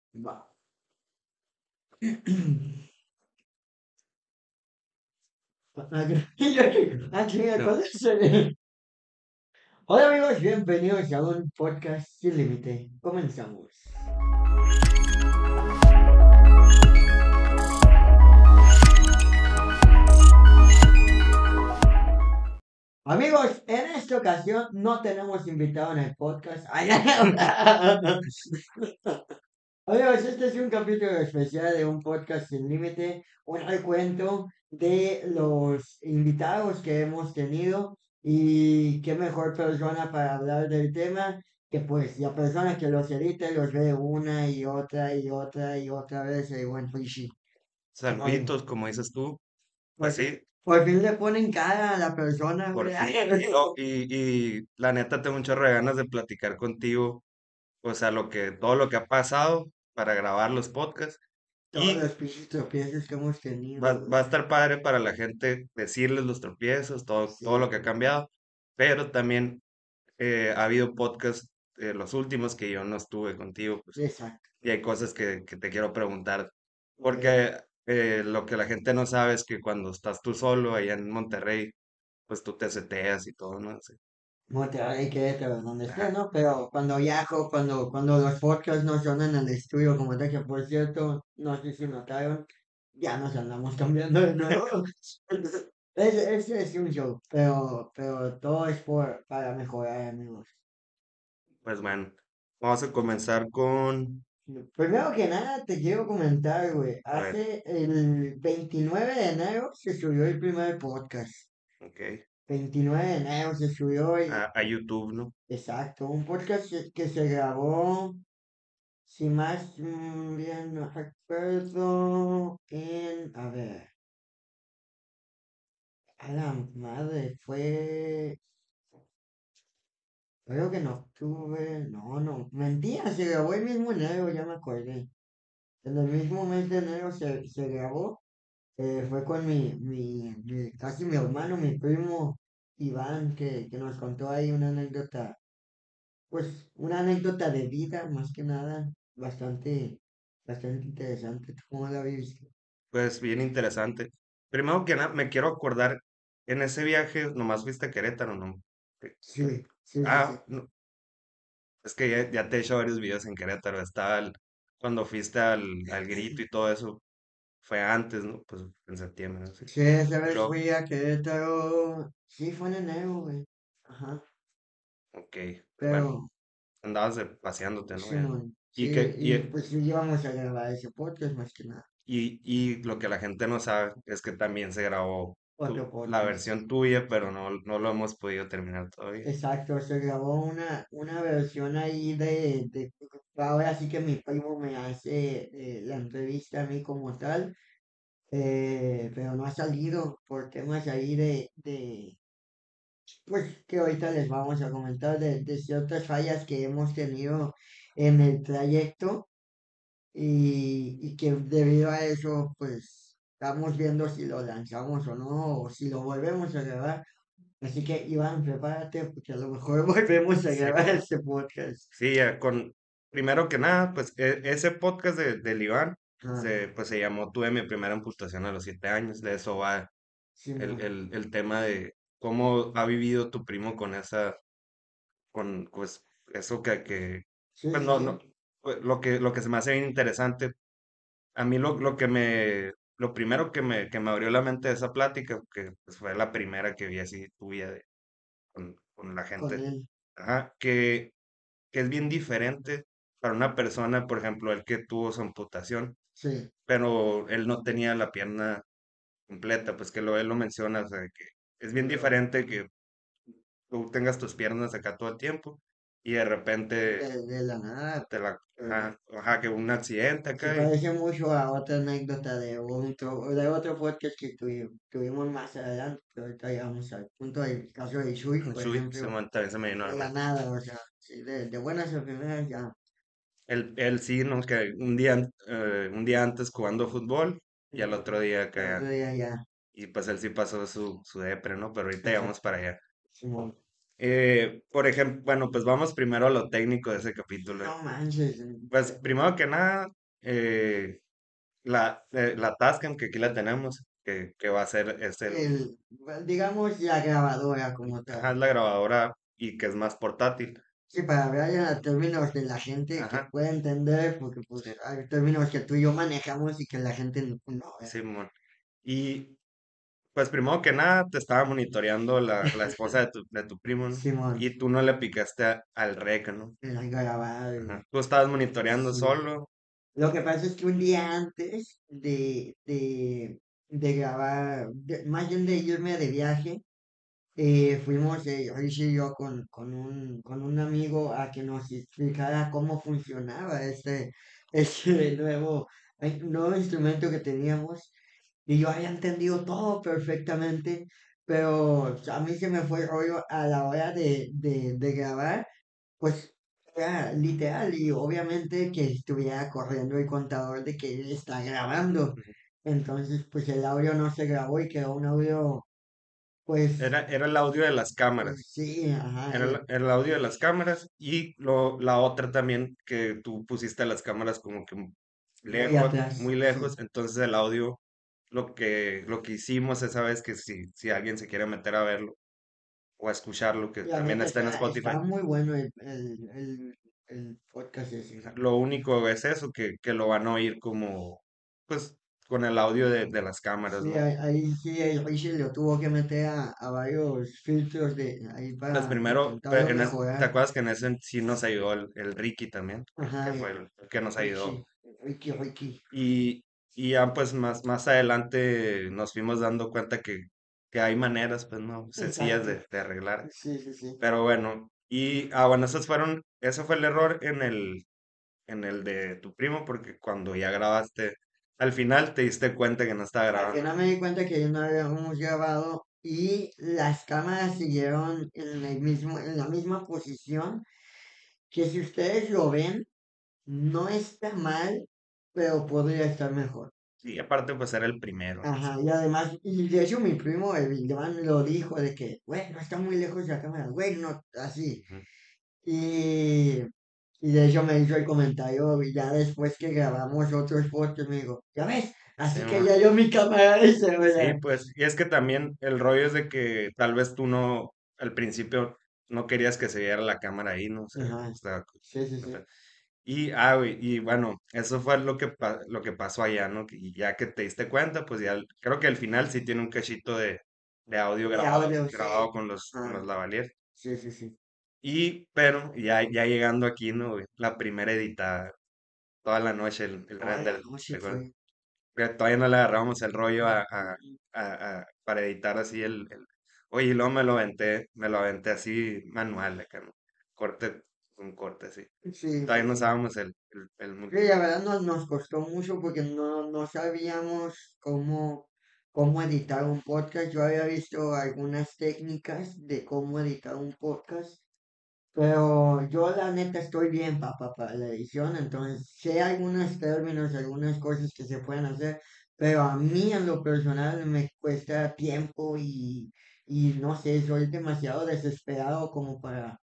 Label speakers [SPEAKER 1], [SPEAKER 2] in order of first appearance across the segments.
[SPEAKER 1] Va.
[SPEAKER 2] No.
[SPEAKER 1] Hola amigos, bienvenidos a un podcast sin límite. Comenzamos. Amigos, en esta ocasión no tenemos invitado en el podcast. Amigos, este es un capítulo especial de un podcast sin límite, un recuento de los invitados que hemos tenido y qué mejor persona para hablar del tema que pues la persona que los edita y los ve una y otra y otra y otra vez y bueno, pues sí, como de-
[SPEAKER 2] Saluditos, como dices tú.
[SPEAKER 1] por
[SPEAKER 2] Pues
[SPEAKER 1] fin,
[SPEAKER 2] sí,
[SPEAKER 1] por fin le ponen cara a la persona,
[SPEAKER 2] por
[SPEAKER 1] güey.
[SPEAKER 2] fin. No, y la neta tengo un chorro de ganas de platicar contigo, o sea, todo lo que ha pasado para grabar los podcasts.
[SPEAKER 1] Todos
[SPEAKER 2] Y
[SPEAKER 1] los pinches tropiezos que hemos
[SPEAKER 2] va,
[SPEAKER 1] tenido,
[SPEAKER 2] va
[SPEAKER 1] güey.
[SPEAKER 2] a estar padre para la gente decirles los tropiezos, todo lo
[SPEAKER 1] Sí,
[SPEAKER 2] que ha cambiado. Pero también ha habido podcasts, los últimos que yo no estuve contigo, pues,
[SPEAKER 1] exacto.
[SPEAKER 2] y hay cosas que te quiero preguntar.
[SPEAKER 1] A ver,
[SPEAKER 2] Porque lo que la gente no sabe es que cuando estás tú solo allá en Monterrey, pues tú te seteas y todo, ¿no? Sí.
[SPEAKER 1] Monterrey, Querétaro, donde esté,
[SPEAKER 2] Ajá.
[SPEAKER 1] ¿no? Pero cuando viajo, cuando los podcasts no son en el estudio como tal, que por cierto, no sé si notaron, ya nos andamos cambiando de nuevo. Ese es un show, pero todo es para mejorar, amigos.
[SPEAKER 2] Pues bueno, vamos a comenzar con...
[SPEAKER 1] Primero que nada, te quiero comentar, güey,
[SPEAKER 2] A ver,
[SPEAKER 1] hace el 29 de enero se subió el primer podcast.
[SPEAKER 2] ok.
[SPEAKER 1] 29 de enero se subió,
[SPEAKER 2] A YouTube, ¿no?
[SPEAKER 1] exacto, un podcast que se grabó. Si más bien no recuerdo, a ver, a la madre, creo que en octubre, no, mentira, se grabó el mismo enero, ya me acordé. En el mismo mes de enero se grabó, fue con casi mi hermano, mi primo Iván, que nos contó ahí una anécdota, pues una anécdota de vida, más que nada, bastante interesante. ¿Tú cómo la viste?
[SPEAKER 2] Pues bien interesante. Primero que nada, me quiero acordar, en ese viaje nomás fuiste a Querétaro, ¿no?
[SPEAKER 1] Sí, sí.
[SPEAKER 2] No, es que ya te he hecho varios videos en Querétaro. Cuando fuiste al Grito y todo eso, fue antes, ¿no? Pues en septiembre, ¿no? Sí.
[SPEAKER 1] Sí, esa
[SPEAKER 2] Y
[SPEAKER 1] vez
[SPEAKER 2] luego,
[SPEAKER 1] fui a Querétaro. Sí, fue en enero, güey. Ajá.
[SPEAKER 2] ok, bueno,
[SPEAKER 1] Pero,
[SPEAKER 2] andabas paseándote, ¿no? Ya.
[SPEAKER 1] Simón, sí,
[SPEAKER 2] Y que,
[SPEAKER 1] y pues sí íbamos a grabar ese podcast más que nada.
[SPEAKER 2] y lo que la gente no sabe es que también se grabó
[SPEAKER 1] Otro
[SPEAKER 2] la
[SPEAKER 1] podcast.
[SPEAKER 2] versión tuya, pero no lo hemos podido terminar todavía.
[SPEAKER 1] Exacto, se grabó una versión ahí ahora sí que mi primo me hace la entrevista a mí como tal, pero no ha salido por temas ahí pues que ahorita les vamos a comentar de ciertas fallas que hemos tenido en el trayecto y que debido a eso, pues estamos viendo si lo lanzamos o no, o si lo volvemos a grabar. Así que Iván, prepárate porque a lo mejor volvemos a
[SPEAKER 2] Sí,
[SPEAKER 1] grabar este podcast.
[SPEAKER 2] sí, primero que nada, pues ese podcast del Iván
[SPEAKER 1] Ah,
[SPEAKER 2] pues se llamó Tuve mi primera amputación a los 7 años. De eso va
[SPEAKER 1] Simón.
[SPEAKER 2] el tema de cómo ha vivido tu primo pues, eso
[SPEAKER 1] Sí,
[SPEAKER 2] pues
[SPEAKER 1] sí,
[SPEAKER 2] no,
[SPEAKER 1] sí.
[SPEAKER 2] pues, lo que se me hace bien interesante. A mí lo primero que me abrió la mente de esa plática, que pues, fue la primera que vi así tuya con la
[SPEAKER 1] Con
[SPEAKER 2] gente,
[SPEAKER 1] él.
[SPEAKER 2] ajá, que es bien diferente para una persona, por ejemplo, el que tuvo su amputación,
[SPEAKER 1] Sí.
[SPEAKER 2] pero él no tenía la pierna completa, pues él lo menciona, o sea, que es bien diferente que tú tengas tus piernas acá todo el tiempo y de repente
[SPEAKER 1] De la nada.
[SPEAKER 2] ajá, que un accidente
[SPEAKER 1] Se
[SPEAKER 2] acá y
[SPEAKER 1] parece mucho a otra anécdota de otro podcast que tuvimos más adelante, pero ahorita llegamos al punto del caso de Shui, por
[SPEAKER 2] uy,
[SPEAKER 1] ejemplo,
[SPEAKER 2] también se me vino a
[SPEAKER 1] de
[SPEAKER 2] la
[SPEAKER 1] la
[SPEAKER 2] mente.
[SPEAKER 1] nada, o sea, sí, de buenas a primeras ya,
[SPEAKER 2] Él sí, ¿no? Que un día antes jugando fútbol y al otro día
[SPEAKER 1] el
[SPEAKER 2] que,
[SPEAKER 1] otro día ya,
[SPEAKER 2] y pues él sí pasó su depre, ¿no? Pero ahorita llegamos
[SPEAKER 1] exacto,
[SPEAKER 2] para allá.
[SPEAKER 1] Simón.
[SPEAKER 2] Por ejemplo, bueno, pues vamos primero a lo técnico de ese capítulo.
[SPEAKER 1] No manches,
[SPEAKER 2] Pues primero que nada, eh, la Tascam, que aquí la tenemos, que va a ser, es
[SPEAKER 1] El, digamos, la grabadora como
[SPEAKER 2] ajá,
[SPEAKER 1] tal.
[SPEAKER 2] es la grabadora y que es más portátil.
[SPEAKER 1] Sí, para hablar ya en términos de la gente que
[SPEAKER 2] Ajá,
[SPEAKER 1] pueda entender, porque
[SPEAKER 2] sí,
[SPEAKER 1] pues hay términos que tú y yo manejamos y que la gente no, ¿verdad?
[SPEAKER 2] Simón. Y pues primero que nada te estaba monitoreando la esposa de tu primo, ¿no?
[SPEAKER 1] Simón,
[SPEAKER 2] Y tú no le picaste al rec, ¿no?
[SPEAKER 1] la grabada.
[SPEAKER 2] Ajá. Tú estabas monitoreando
[SPEAKER 1] Sí.
[SPEAKER 2] solo.
[SPEAKER 1] Lo que pasa es que un día antes de grabar, más bien de irme de viaje, fuimos, Richie y yo, con un amigo a que nos explicara cómo funcionaba este nuevo instrumento que teníamos. Y yo había entendido todo perfectamente, pero a mí se me fue el rollo a la hora de grabar, pues era literal y obviamente que estuviera corriendo el contador de que él está grabando.
[SPEAKER 2] Ujú.
[SPEAKER 1] Entonces, pues el audio no se grabó y quedó un audio, pues,
[SPEAKER 2] Era el audio de las cámaras.
[SPEAKER 1] sí, ajá,
[SPEAKER 2] Era el audio de las cámaras y la otra también que tú pusiste las cámaras como que
[SPEAKER 1] muy
[SPEAKER 2] lejos,
[SPEAKER 1] atrás,
[SPEAKER 2] muy
[SPEAKER 1] sí.
[SPEAKER 2] lejos. Entonces el audio, lo que hicimos esa vez que si alguien se quiere meter a verlo o a escucharlo, que
[SPEAKER 1] La
[SPEAKER 2] también
[SPEAKER 1] neta
[SPEAKER 2] está en
[SPEAKER 1] está
[SPEAKER 2] Spotify.
[SPEAKER 1] muy bueno el podcast ese.
[SPEAKER 2] Lo único es eso, que lo van a oír como, pues, con el audio de las cámaras,
[SPEAKER 1] Sí,
[SPEAKER 2] ¿no?
[SPEAKER 1] ahí sí, el Richie lo tuvo que meter a varios filtros de ahí
[SPEAKER 2] Pues
[SPEAKER 1] para
[SPEAKER 2] primero,
[SPEAKER 1] intentarlo
[SPEAKER 2] ¿te
[SPEAKER 1] mejorar.
[SPEAKER 2] acuerdas que en ese sí nos ayudó el Ricky también? Que
[SPEAKER 1] Ajá,
[SPEAKER 2] fue el que nos ayudó.
[SPEAKER 1] Richie, Ricky.
[SPEAKER 2] Y, y ya pues más adelante nos fuimos dando cuenta que hay maneras, pues, ¿no? Sencillas
[SPEAKER 1] Exacto.
[SPEAKER 2] de arreglar.
[SPEAKER 1] Sí, sí, sí.
[SPEAKER 2] Pero bueno, bueno, ese fue el error en el de tu primo, porque cuando ya grabaste, al final te diste cuenta que no estaba
[SPEAKER 1] Al
[SPEAKER 2] grabando.
[SPEAKER 1] final me di cuenta que no habíamos grabado y las cámaras siguieron en la misma posición, que si ustedes lo ven, no está mal, pero podría estar mejor.
[SPEAKER 2] Y aparte, pues era el primero, ¿no?
[SPEAKER 1] Ajá, y además, y de hecho mi primo, el Iván, lo dijo de que, güey, no está muy lejos de la cámara, güey, no, así.
[SPEAKER 2] Ujú.
[SPEAKER 1] Y, y de hecho me hizo el comentario y ya después que grabamos otros fotos, me dijo, ya ves,
[SPEAKER 2] Sí,
[SPEAKER 1] así que
[SPEAKER 2] mo.
[SPEAKER 1] ya yo mi cámara ese,
[SPEAKER 2] Sí,
[SPEAKER 1] ¿verdad?
[SPEAKER 2] pues, y es que también el rollo es de que tal vez tú no, al principio, no querías que se viera la cámara ahí, ¿no?
[SPEAKER 1] Ajá,
[SPEAKER 2] O sea,
[SPEAKER 1] sí, sí,
[SPEAKER 2] o
[SPEAKER 1] sí.
[SPEAKER 2] sea, güey, y bueno, eso fue lo que pasó allá, ¿no? Y ya que te diste cuenta, pues ya, creo que al final sí tiene un cachito de audio
[SPEAKER 1] De audio,
[SPEAKER 2] grabado
[SPEAKER 1] sí.
[SPEAKER 2] con los
[SPEAKER 1] Ajá,
[SPEAKER 2] lavaliers.
[SPEAKER 1] sí, sí, sí.
[SPEAKER 2] Pero ya llegando aquí, ¿no, güey? La primera editada, toda la noche el
[SPEAKER 1] Toda la
[SPEAKER 2] render,
[SPEAKER 1] noche
[SPEAKER 2] ¿te acuerdas?
[SPEAKER 1] fue.
[SPEAKER 2] Que todavía no le agarramos el rollo
[SPEAKER 1] Ujú.
[SPEAKER 2] para editar así Oye, y luego me lo aventé así manual, acá, ¿no? Corte, un corte así.
[SPEAKER 1] Sí,
[SPEAKER 2] Todavía
[SPEAKER 1] sí,
[SPEAKER 2] no
[SPEAKER 1] sí.
[SPEAKER 2] usábamos el
[SPEAKER 1] Sí, la
[SPEAKER 2] multimedia.
[SPEAKER 1] verdad nos costó mucho porque no sabíamos cómo editar un podcast. Yo había visto algunas técnicas de cómo editar un podcast, pero yo la neta estoy bien para la edición, entonces sé algunos términos, algunas cosas que se pueden hacer, pero a mí en lo personal me cuesta tiempo y no sé, soy demasiado desesperado como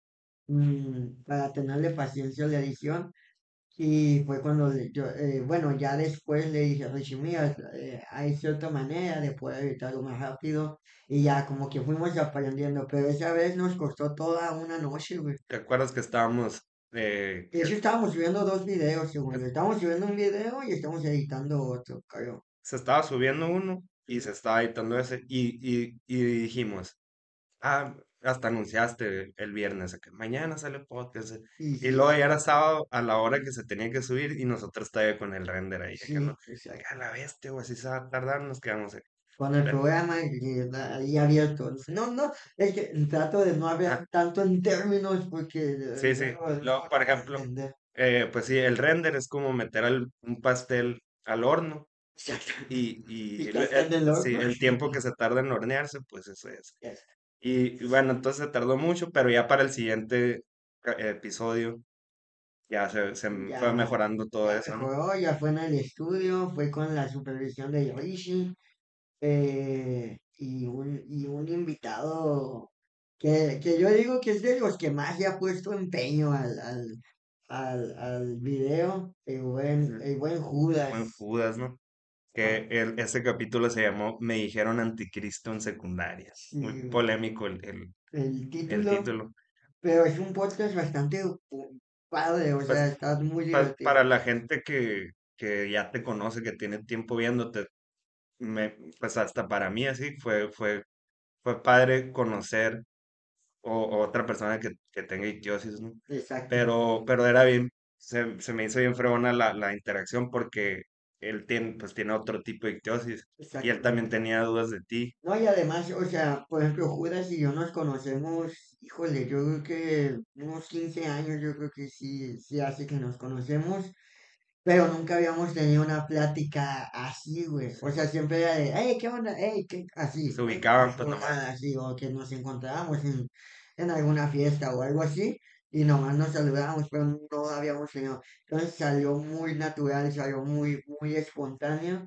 [SPEAKER 1] para tenerle paciencia a la edición. Y fue cuando bueno, ya después le dije a Richie, mira, hay cierta manera de poder editarlo más rápido y ya como que fuimos aprendiendo, pero esa vez nos costó toda una noche, güey.
[SPEAKER 2] ¿Te acuerdas que estábamos,
[SPEAKER 1] De hecho, estábamos subiendo dos videos, según yo.
[SPEAKER 2] es-
[SPEAKER 1] Estábamos subiendo un video y estamos editando otro, creo.
[SPEAKER 2] se estaba subiendo uno y se
[SPEAKER 1] Ujú.
[SPEAKER 2] estaba editando ese y dijimos, hasta anunciaste el viernes que mañana sale podcast.
[SPEAKER 1] Y
[SPEAKER 2] Y
[SPEAKER 1] sí,
[SPEAKER 2] luego ya era sábado a la hora que se tenía que subir y nosotros todavía con el render ahí, acá no.
[SPEAKER 1] sí,
[SPEAKER 2] Que
[SPEAKER 1] exacto.
[SPEAKER 2] a la bestia, o así se va a tardar, nos quedamos ahí.
[SPEAKER 1] Con el
[SPEAKER 2] Pero,
[SPEAKER 1] programa ahí abierto. No, es que trato de no
[SPEAKER 2] ah,
[SPEAKER 1] hablar tanto en términos porque
[SPEAKER 2] sí, sí.
[SPEAKER 1] luego
[SPEAKER 2] Luego,
[SPEAKER 1] no
[SPEAKER 2] por
[SPEAKER 1] van a
[SPEAKER 2] ejemplo,
[SPEAKER 1] entender.
[SPEAKER 2] pues sí, el render es como meter un pastel al horno
[SPEAKER 1] Exacto.
[SPEAKER 2] y
[SPEAKER 1] Y que está en el
[SPEAKER 2] sí,
[SPEAKER 1] horno.
[SPEAKER 2] el tiempo que se tarda en hornearse, pues eso es.
[SPEAKER 1] Yes.
[SPEAKER 2] Y bueno, entonces se tardó mucho, pero ya para el siguiente episodio ya se fue
[SPEAKER 1] Ya,
[SPEAKER 2] mejorando todo
[SPEAKER 1] ya
[SPEAKER 2] eso, ¿no?
[SPEAKER 1] mejoró, ya fue en el estudio, fue con la supervisión de Rishi, y un invitado que yo digo que es de los que más le ha puesto empeño al video,
[SPEAKER 2] Ujú.
[SPEAKER 1] el buen
[SPEAKER 2] Buen
[SPEAKER 1] Judas.
[SPEAKER 2] Judas, ¿no? Que
[SPEAKER 1] Ah,
[SPEAKER 2] ese capítulo se llamó Me dijeron anticristo en secundaria. Muy
[SPEAKER 1] sí,
[SPEAKER 2] polémico
[SPEAKER 1] el
[SPEAKER 2] el
[SPEAKER 1] título,
[SPEAKER 2] título.
[SPEAKER 1] pero es un podcast bastante padre, o sea,
[SPEAKER 2] Pues
[SPEAKER 1] está muy divertido.
[SPEAKER 2] para la gente que ya te conoce, que tiene tiempo viéndote, pues hasta para mí así fue padre conocer otra persona que tenga ichthyosis, ¿no?
[SPEAKER 1] Exacto,
[SPEAKER 2] Pero era bien, se me hizo bien fregona la interacción porque él pues tiene otro tipo de ictiosis y él también
[SPEAKER 1] exactamente.
[SPEAKER 2] tenía dudas de ti.
[SPEAKER 1] No, y además, o sea, por ejemplo, Judas y yo nos conocemos, híjole, yo creo que unos 15 años, yo creo que sí, sí hace que nos conocemos. Pero nunca habíamos tenido una plática así, güey. O
[SPEAKER 2] Sí,
[SPEAKER 1] sea, siempre era de, hey, ¿qué onda? Hey, ¿qué? Así,
[SPEAKER 2] se ubicaban pues
[SPEAKER 1] pero
[SPEAKER 2] nomás.
[SPEAKER 1] nada así, o que nos encontrábamos en alguna fiesta o algo así, y nomás nos saludábamos, pero no habíamos tenido. Entonces salió muy natural, salió muy, muy espontáneo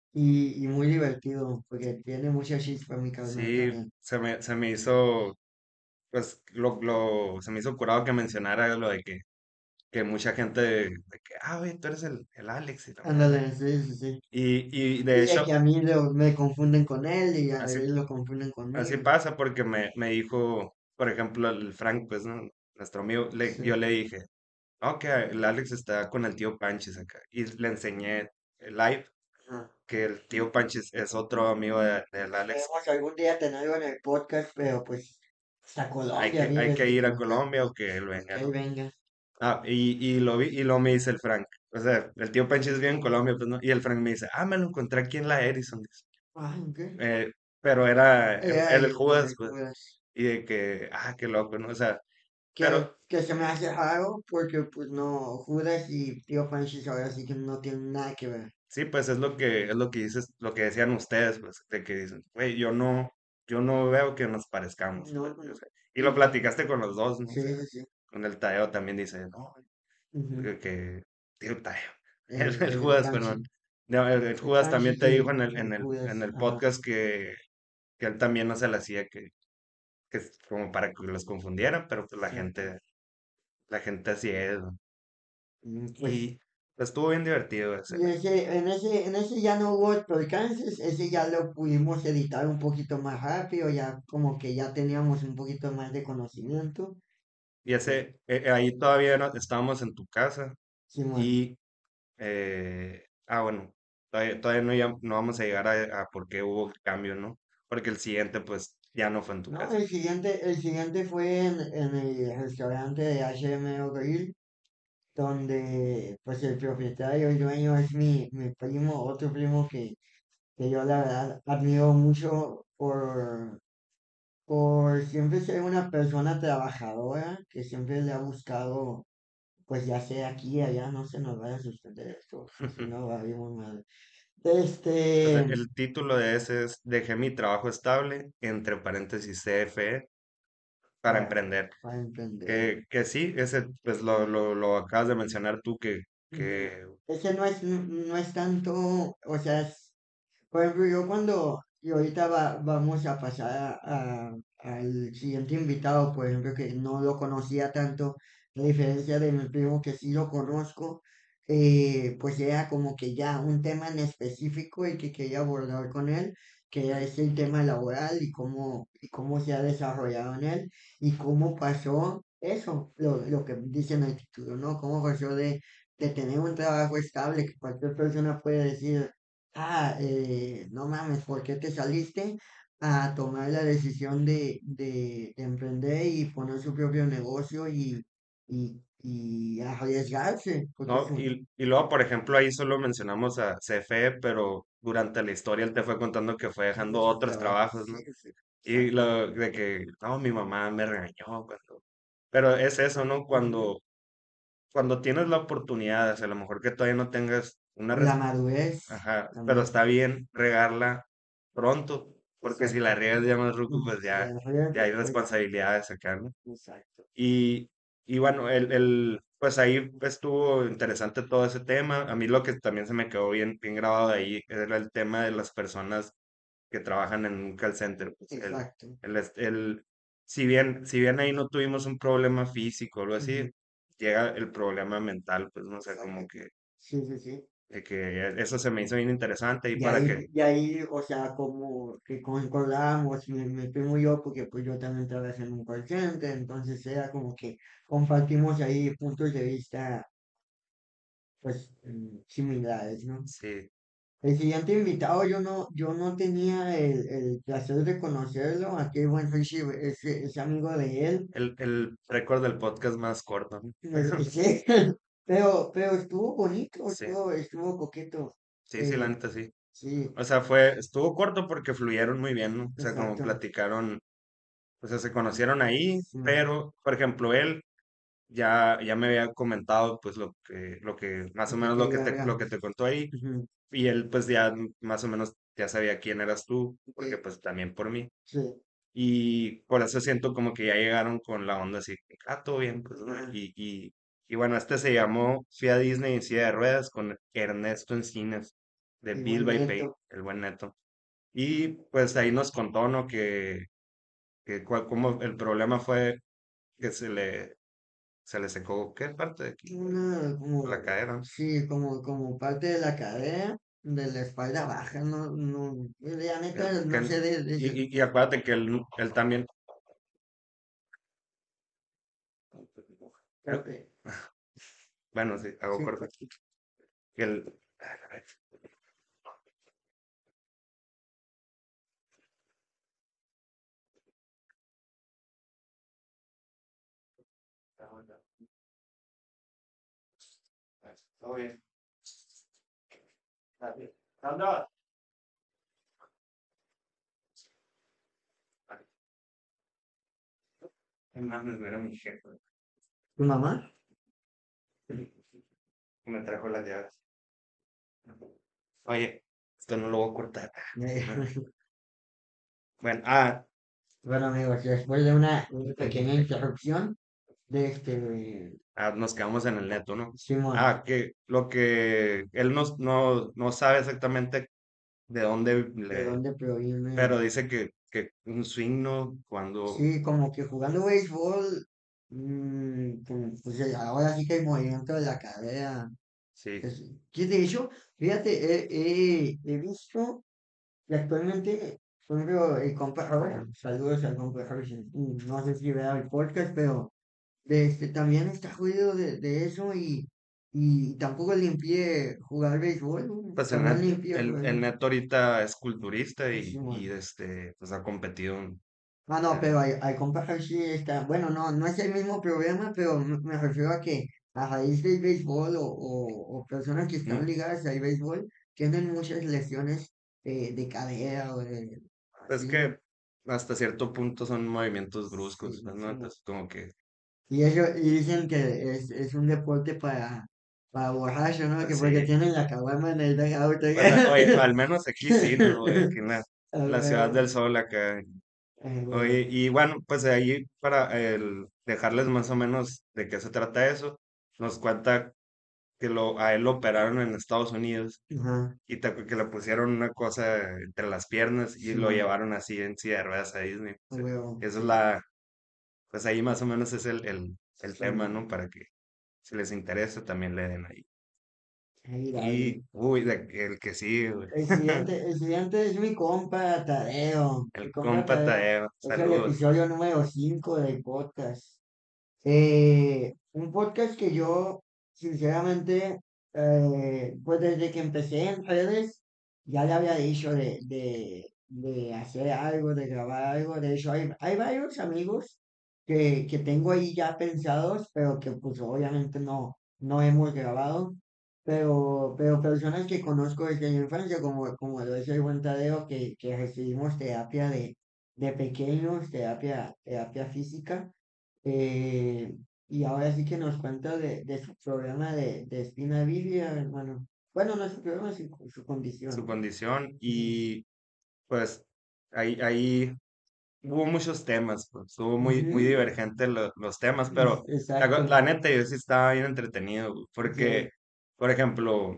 [SPEAKER 1] y muy divertido, porque tiene mucha chispa mi carnal
[SPEAKER 2] Sí,
[SPEAKER 1] también.
[SPEAKER 2] se me hizo, pues, se me hizo curado que mencionara lo de que mucha gente, de que, oye, tú eres el Alex y la madre.
[SPEAKER 1] Ándale, sí, sí, sí.
[SPEAKER 2] Y de
[SPEAKER 1] Y de
[SPEAKER 2] hecho,
[SPEAKER 1] que a mí me confunden con él y a
[SPEAKER 2] así,
[SPEAKER 1] él lo confunden
[SPEAKER 2] así
[SPEAKER 1] conmigo.
[SPEAKER 2] pasa porque me dijo, por ejemplo, el Frank, pues, ¿no? Nuestro amigo, yo
[SPEAKER 1] Sí.
[SPEAKER 2] le dije, no, que el Alex está con el tío Panchis acá. Y le enseñé el live,
[SPEAKER 1] Ajá.
[SPEAKER 2] que el tío Panchis es otro amigo del Alex.
[SPEAKER 1] Esperemos algún día tenerlo en el podcast, pero pues hasta
[SPEAKER 2] Hay
[SPEAKER 1] Colombia
[SPEAKER 2] que, hay
[SPEAKER 1] vive
[SPEAKER 2] que
[SPEAKER 1] este
[SPEAKER 2] ir a
[SPEAKER 1] carnal.
[SPEAKER 2] Colombia o que él
[SPEAKER 1] Pues que
[SPEAKER 2] venga,
[SPEAKER 1] él
[SPEAKER 2] ¿no?
[SPEAKER 1] venga.
[SPEAKER 2] Y lo vi, y lo me dice el Frank. O sea, el tío Panchis vive en Colombia, pues, ¿no? Y el Frank me dice, me lo encontré aquí en la Edison, dice.
[SPEAKER 1] Ah, ok.
[SPEAKER 2] Pero era
[SPEAKER 1] Era
[SPEAKER 2] el Judas,
[SPEAKER 1] el
[SPEAKER 2] pues.
[SPEAKER 1] Judas.
[SPEAKER 2] Y de que, qué loco, ¿no? O sea,
[SPEAKER 1] Que,
[SPEAKER 2] pero
[SPEAKER 1] que se me hace raro porque pues no, Judas y Tío Panchis ahora sí que no tienen nada que ver.
[SPEAKER 2] sí, pues es lo que dices, lo que decían ustedes, pues, de que dicen, güey, yo no veo que nos parezcamos,
[SPEAKER 1] No,
[SPEAKER 2] pues,
[SPEAKER 1] no.
[SPEAKER 2] o sea, y lo
[SPEAKER 1] Y,
[SPEAKER 2] platicaste con los dos, ¿no? O
[SPEAKER 1] sí,
[SPEAKER 2] sea,
[SPEAKER 1] sí, sí.
[SPEAKER 2] con el Tadeo también dice, no,
[SPEAKER 1] Ujú.
[SPEAKER 2] tío Tadeo, el
[SPEAKER 1] El
[SPEAKER 2] Judas, perdón.
[SPEAKER 1] Panchis.
[SPEAKER 2] No, el
[SPEAKER 1] El
[SPEAKER 2] Judas también
[SPEAKER 1] Panchis
[SPEAKER 2] te dijo
[SPEAKER 1] y
[SPEAKER 2] en el, en
[SPEAKER 1] el
[SPEAKER 2] el, en
[SPEAKER 1] Judas.
[SPEAKER 2] el
[SPEAKER 1] Ajá.
[SPEAKER 2] podcast que él también no se le hacía que es como para que los confundieran, pero pues la
[SPEAKER 1] Exacto.
[SPEAKER 2] gente, la gente así es, ¿no?
[SPEAKER 1] Pues
[SPEAKER 2] Y pues, estuvo bien divertido ese.
[SPEAKER 1] y en ese ya no hubo percances, ese ya lo pudimos editar un poquito más rápido, ya como que ya teníamos un poquito más de conocimiento.
[SPEAKER 2] Y
[SPEAKER 1] Eh,
[SPEAKER 2] ahí todavía estábamos en tu casa
[SPEAKER 1] Simón,
[SPEAKER 2] y, bueno, todavía no vamos a llegar a por qué hubo el cambio, ¿no? Porque el siguiente, pues, ya no fue en tu
[SPEAKER 1] no,
[SPEAKER 2] casa.
[SPEAKER 1] el siguiente fue en el restaurante de HM Grill, donde pues el propietario y dueño es mi primo, otro primo que yo la verdad admiro mucho por siempre ser una persona trabajadora, que siempre le ha buscado pues ya sea aquí, allá, no se nos vaya a suspender esto, si no valimos mal.
[SPEAKER 2] Pues
[SPEAKER 1] Este,
[SPEAKER 2] el título de ese es Dejé mi trabajo estable, entre paréntesis CFE, para emprender.
[SPEAKER 1] para emprender.
[SPEAKER 2] Que sí, ese, pues lo acabas de mencionar tú, que,
[SPEAKER 1] Ujú.
[SPEAKER 2] que
[SPEAKER 1] Ese no es tanto, o sea, por ejemplo, yo cuando, y ahorita vamos a pasar al siguiente invitado, por ejemplo, que no lo conocía tanto, a diferencia de mi primo que sí lo conozco, pues era como que ya un tema en específico y que quería abordar con él, que es el tema laboral y cómo se ha desarrollado en él y cómo pasó eso, lo que dice en el título, ¿no? Cómo pasó de tener un trabajo estable que cualquier persona puede decir no mames, ¿por qué te saliste? A tomar la decisión de emprender y poner su propio negocio y arriesgarse, porque es
[SPEAKER 2] ¿no?
[SPEAKER 1] un...
[SPEAKER 2] Y luego, por ejemplo, ahí solo mencionamos a CFE, pero durante la historia él te fue contando que fue dejando
[SPEAKER 1] Muchos
[SPEAKER 2] otros
[SPEAKER 1] trabajos,
[SPEAKER 2] trabajos,
[SPEAKER 1] sí,
[SPEAKER 2] ¿no?
[SPEAKER 1] sí,
[SPEAKER 2] Y
[SPEAKER 1] exacto.
[SPEAKER 2] lo de que, no, mi mamá me regañó cuando... Pero es eso, ¿no?
[SPEAKER 1] Ujú.
[SPEAKER 2] Cuando tienes la oportunidad, o sea, a lo mejor que todavía no tengas una...
[SPEAKER 1] La madurez
[SPEAKER 2] Ajá, pero
[SPEAKER 1] también,
[SPEAKER 2] está bien regarla pronto, porque si la
[SPEAKER 1] exacto.
[SPEAKER 2] riegas ya más ruco, pues
[SPEAKER 1] Si
[SPEAKER 2] ya,
[SPEAKER 1] la
[SPEAKER 2] ya hay
[SPEAKER 1] riego, pues,
[SPEAKER 2] responsabilidades acá, ¿no?
[SPEAKER 1] exacto.
[SPEAKER 2] Y, y bueno, pues ahí estuvo interesante todo ese tema. A mí lo que también se me quedó bien, bien grabado de ahí era el tema de las personas que trabajan en un call center. Pues
[SPEAKER 1] Exacto.
[SPEAKER 2] si bien ahí no tuvimos un problema físico o algo así,
[SPEAKER 1] Ujú.
[SPEAKER 2] llega el problema mental, pues, no sé, como
[SPEAKER 1] exacto.
[SPEAKER 2] que,
[SPEAKER 1] Sí, sí, sí.
[SPEAKER 2] de que eso se me hizo bien interesante y para que,
[SPEAKER 1] Y ahí, o sea, como que concordamos, me primo yo, porque pues yo también trabajé en un call center, entonces era como que compartimos ahí puntos de vista, pues, similares, ¿no?
[SPEAKER 2] sí,
[SPEAKER 1] El siguiente invitado yo no tenía el placer de conocerlo, aquí buen Richie es amigo de él,
[SPEAKER 2] el récord del podcast más corto, ¿no?
[SPEAKER 1] sí, pero estuvo bonito,
[SPEAKER 2] Sí,
[SPEAKER 1] estuvo coqueto,
[SPEAKER 2] sí, la
[SPEAKER 1] eh,
[SPEAKER 2] neta sí.
[SPEAKER 1] sí,
[SPEAKER 2] O sea, estuvo corto porque fluyeron muy bien, ¿no? O sea, como
[SPEAKER 1] exacto,
[SPEAKER 2] platicaron, o sea, se conocieron ahí,
[SPEAKER 1] sí,
[SPEAKER 2] pero, por ejemplo, él ya me había comentado, pues, lo que, más o
[SPEAKER 1] lo que
[SPEAKER 2] menos
[SPEAKER 1] quería
[SPEAKER 2] lo
[SPEAKER 1] hablar.
[SPEAKER 2] que te contó ahí,
[SPEAKER 1] Ujú,
[SPEAKER 2] y él, pues, ya más o menos ya sabía quién eras tú,
[SPEAKER 1] ok,
[SPEAKER 2] porque, pues, también por mí.
[SPEAKER 1] sí,
[SPEAKER 2] Y por eso siento como que ya llegaron con la onda así, todo bien, pues, ¿no?
[SPEAKER 1] ah,
[SPEAKER 2] Y bueno, este se llamó Fui a Disney en silla de ruedas con Ernesto Encinas, de
[SPEAKER 1] y
[SPEAKER 2] Bill
[SPEAKER 1] buen
[SPEAKER 2] by Pay,
[SPEAKER 1] neto,
[SPEAKER 2] el buen neto. Y pues ahí nos contó, ¿no? Cómo el problema fue que se le secó, ¿qué parte de aquí?
[SPEAKER 1] una
[SPEAKER 2] La
[SPEAKER 1] como,
[SPEAKER 2] cadera.
[SPEAKER 1] sí, como parte de la cadera, de la espalda baja, la neta, no sé de
[SPEAKER 2] Y,
[SPEAKER 1] ese,
[SPEAKER 2] y acuérdate que él también,
[SPEAKER 1] espérate,
[SPEAKER 2] bueno, sí, hago
[SPEAKER 1] sí,
[SPEAKER 2] corto. Que él, todo bien. Está bien. Anda. Qué mames, era mi jefe.
[SPEAKER 1] ¿tu mamá?
[SPEAKER 2] Me trajo las llaves. Oye, esto no lo voy a cortar. Bueno,
[SPEAKER 1] Bueno, amigos, después de una pequeña interrupción de
[SPEAKER 2] nos quedamos en el neto, ¿no?
[SPEAKER 1] Simón,
[SPEAKER 2] Que lo que él no sabe exactamente de dónde
[SPEAKER 1] ¿de dónde
[SPEAKER 2] pero
[SPEAKER 1] proviene?
[SPEAKER 2] dice que un swing, ¿no? Cuando,
[SPEAKER 1] Sí, como que jugando béisbol, pues ahora sí que hay movimiento de la cadera.
[SPEAKER 2] sí,
[SPEAKER 1] Que de hecho, fíjate, he visto que actualmente, por ejemplo, el compa Robert, saludos al compa Robert, no sé si vea el podcast, pero también está jodido de eso y tampoco le impide jugar béisbol, ¿no?
[SPEAKER 2] pues el,
[SPEAKER 1] También le
[SPEAKER 2] net,
[SPEAKER 1] impide
[SPEAKER 2] el,
[SPEAKER 1] jugar.
[SPEAKER 2] el neto ahorita es culturista
[SPEAKER 1] Sí,
[SPEAKER 2] y pues ha competido
[SPEAKER 1] ah, no,
[SPEAKER 2] en,
[SPEAKER 1] pero hay compa sí está, bueno, no es el mismo problema, pero me refiero a que a raíz del béisbol o personas que están
[SPEAKER 2] ¿no?
[SPEAKER 1] ligadas al béisbol tienen muchas lesiones de cadera o de
[SPEAKER 2] Es
[SPEAKER 1] así,
[SPEAKER 2] que hasta cierto punto son movimientos bruscos,
[SPEAKER 1] sí,
[SPEAKER 2] pues, ¿no?
[SPEAKER 1] sí.
[SPEAKER 2] Entonces, como que,
[SPEAKER 1] Y dicen que es un deporte para borracho, ¿no? Que
[SPEAKER 2] pues
[SPEAKER 1] porque
[SPEAKER 2] sí.
[SPEAKER 1] tienen la caguama en el dugout.
[SPEAKER 2] Pues, oye, al menos aquí sí, ¿no? Güey? Aquí en la,
[SPEAKER 1] A
[SPEAKER 2] la Ciudad
[SPEAKER 1] huevo,
[SPEAKER 2] del Sol acá.
[SPEAKER 1] a
[SPEAKER 2] Oye,
[SPEAKER 1] huevo.
[SPEAKER 2] y bueno, pues de ahí para dejarles más o menos de qué se trata eso, nos cuenta que a él lo operaron en Estados Unidos
[SPEAKER 1] Ajá,
[SPEAKER 2] y que le pusieron una cosa entre las piernas y lo
[SPEAKER 1] Simón,
[SPEAKER 2] llevaron así en silla de ruedas a Disney.
[SPEAKER 1] a
[SPEAKER 2] Sí.
[SPEAKER 1] huevo.
[SPEAKER 2] Esa pues ahí más o menos es el tema, ¿no?
[SPEAKER 1] Simón.
[SPEAKER 2] Para que si les interesa también le den ahí.
[SPEAKER 1] Ahí, dale.
[SPEAKER 2] Y, uy, el que sigue, güey.
[SPEAKER 1] El siguiente es mi compa Tadeo. Mi
[SPEAKER 2] El
[SPEAKER 1] compa
[SPEAKER 2] compa
[SPEAKER 1] Tadeo.
[SPEAKER 2] Tadeo,
[SPEAKER 1] Es el
[SPEAKER 2] saludos.
[SPEAKER 1] episodio número 5 del podcast. Un podcast que yo, sinceramente, pues desde que empecé en redes, ya le había dicho de hacer algo, de grabar algo. De hecho, hay varios amigos que tengo ahí ya pensados, pero que pues obviamente no hemos grabado. Pero personas que conozco desde la infancia, como lo es el buen Tadeo, que recibimos terapia de pequeños, terapia física. Eh, y ahora sí que nos cuenta de su problema de espina bífida, hermano. Bueno, no es su problema, es su
[SPEAKER 2] Su
[SPEAKER 1] condición.
[SPEAKER 2] condición
[SPEAKER 1] Ujú,
[SPEAKER 2] y pues ahí hubo muchos temas, pues, estuvo muy
[SPEAKER 1] ujú,
[SPEAKER 2] divergente los temas, pero la
[SPEAKER 1] exacto.
[SPEAKER 2] neta yo sí estaba bien entretenido, güey, porque,
[SPEAKER 1] Sí,
[SPEAKER 2] por ejemplo,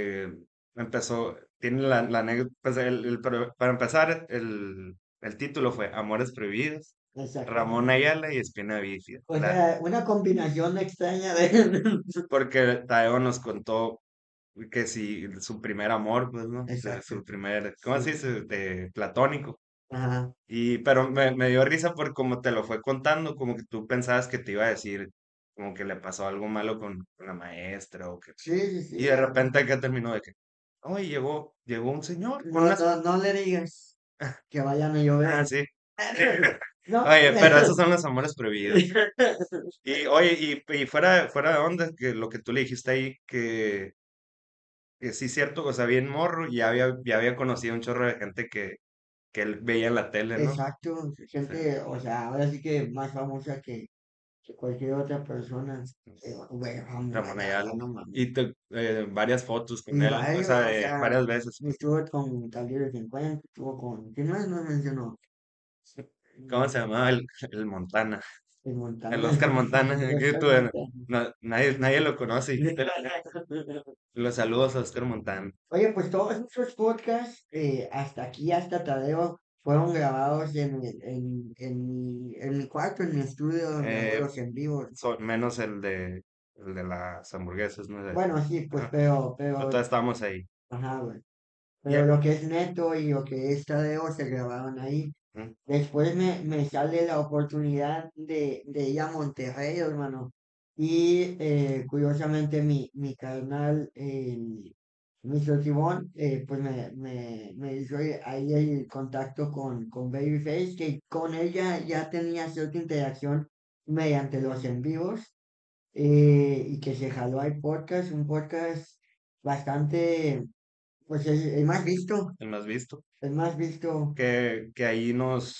[SPEAKER 2] tiene la anécdota, pues, para empezar, el título fue Amores Prohibidos,
[SPEAKER 1] exactamente.
[SPEAKER 2] Ramón Ayala y Espina Bífida.
[SPEAKER 1] O sea, una combinación extraña de...
[SPEAKER 2] Porque Tadeo nos contó que si su primer amor, pues, ¿no?
[SPEAKER 1] Exacto,
[SPEAKER 2] Su primer, ¿cómo se
[SPEAKER 1] sí.
[SPEAKER 2] dice? De platónico.
[SPEAKER 1] Ajá.
[SPEAKER 2] Pero me dio risa por cómo te lo fue contando, como que tú pensabas que te iba a decir, como que le pasó algo malo con la maestra o que,
[SPEAKER 1] Sí, sí,
[SPEAKER 2] y
[SPEAKER 1] sí.
[SPEAKER 2] de repente que terminó de que, oye, llegó un señor con
[SPEAKER 1] No,
[SPEAKER 2] unas,
[SPEAKER 1] no, no le digas que vayan a
[SPEAKER 2] ah,
[SPEAKER 1] llover.
[SPEAKER 2] sí.
[SPEAKER 1] No.
[SPEAKER 2] Oye, pero esos son los amores prohibidos. Y oye, y fuera de onda, que lo que tú le dijiste ahí, que sí es cierto, o sea, bien morro, y ya había conocido un chorro de gente que él veía en la tele, ¿no?
[SPEAKER 1] Exacto,
[SPEAKER 2] Sí.
[SPEAKER 1] gente, o sea, ahora sí que más famosa que cualquier otra persona. Bueno, vamos,
[SPEAKER 2] Ramón
[SPEAKER 1] ya,
[SPEAKER 2] Ayala.
[SPEAKER 1] no mames.
[SPEAKER 2] Y varias fotos con
[SPEAKER 1] Y
[SPEAKER 2] él, o
[SPEAKER 1] varios,
[SPEAKER 2] sea,
[SPEAKER 1] o sea,
[SPEAKER 2] varias veces.
[SPEAKER 1] estuvo con Talleres 50, estuvo con, ¿quién más nos mencionó?
[SPEAKER 2] ¿Cómo se
[SPEAKER 1] Mm,
[SPEAKER 2] llamaba el Montana?
[SPEAKER 1] El
[SPEAKER 2] El
[SPEAKER 1] Montana,
[SPEAKER 2] Oscar Montana,
[SPEAKER 1] los
[SPEAKER 2] que tú,
[SPEAKER 1] Montana.
[SPEAKER 2] nadie lo conoce. Los saludos a Oscar Montana.
[SPEAKER 1] Oye, pues todos nuestros podcasts, hasta aquí, hasta Tadeo, fueron grabados en mi cuarto, en mi estudio donde hago
[SPEAKER 2] Eh,
[SPEAKER 1] los en vivos.
[SPEAKER 2] Menos el de las hamburguesas, ¿no?
[SPEAKER 1] Bueno, sí, pues,
[SPEAKER 2] Ajá.
[SPEAKER 1] pero,
[SPEAKER 2] Todos estábamos ahí.
[SPEAKER 1] ajá, güey. Pero
[SPEAKER 2] Ya.
[SPEAKER 1] lo que es Neto y lo que es Tadeo se grabaron ahí.
[SPEAKER 2] Mm.
[SPEAKER 1] Después me sale la oportunidad de ir a Monterrey, hermano. Y curiosamente mi carnal, Mr. Tibón, pues me hizo ahí el contacto con Babyface, que con ella ya tenía cierta interacción mediante los en vivos, y que se jaló al podcast, un podcast bastante, pues el más visto,
[SPEAKER 2] El más visto.
[SPEAKER 1] el más visto.
[SPEAKER 2] Que ahí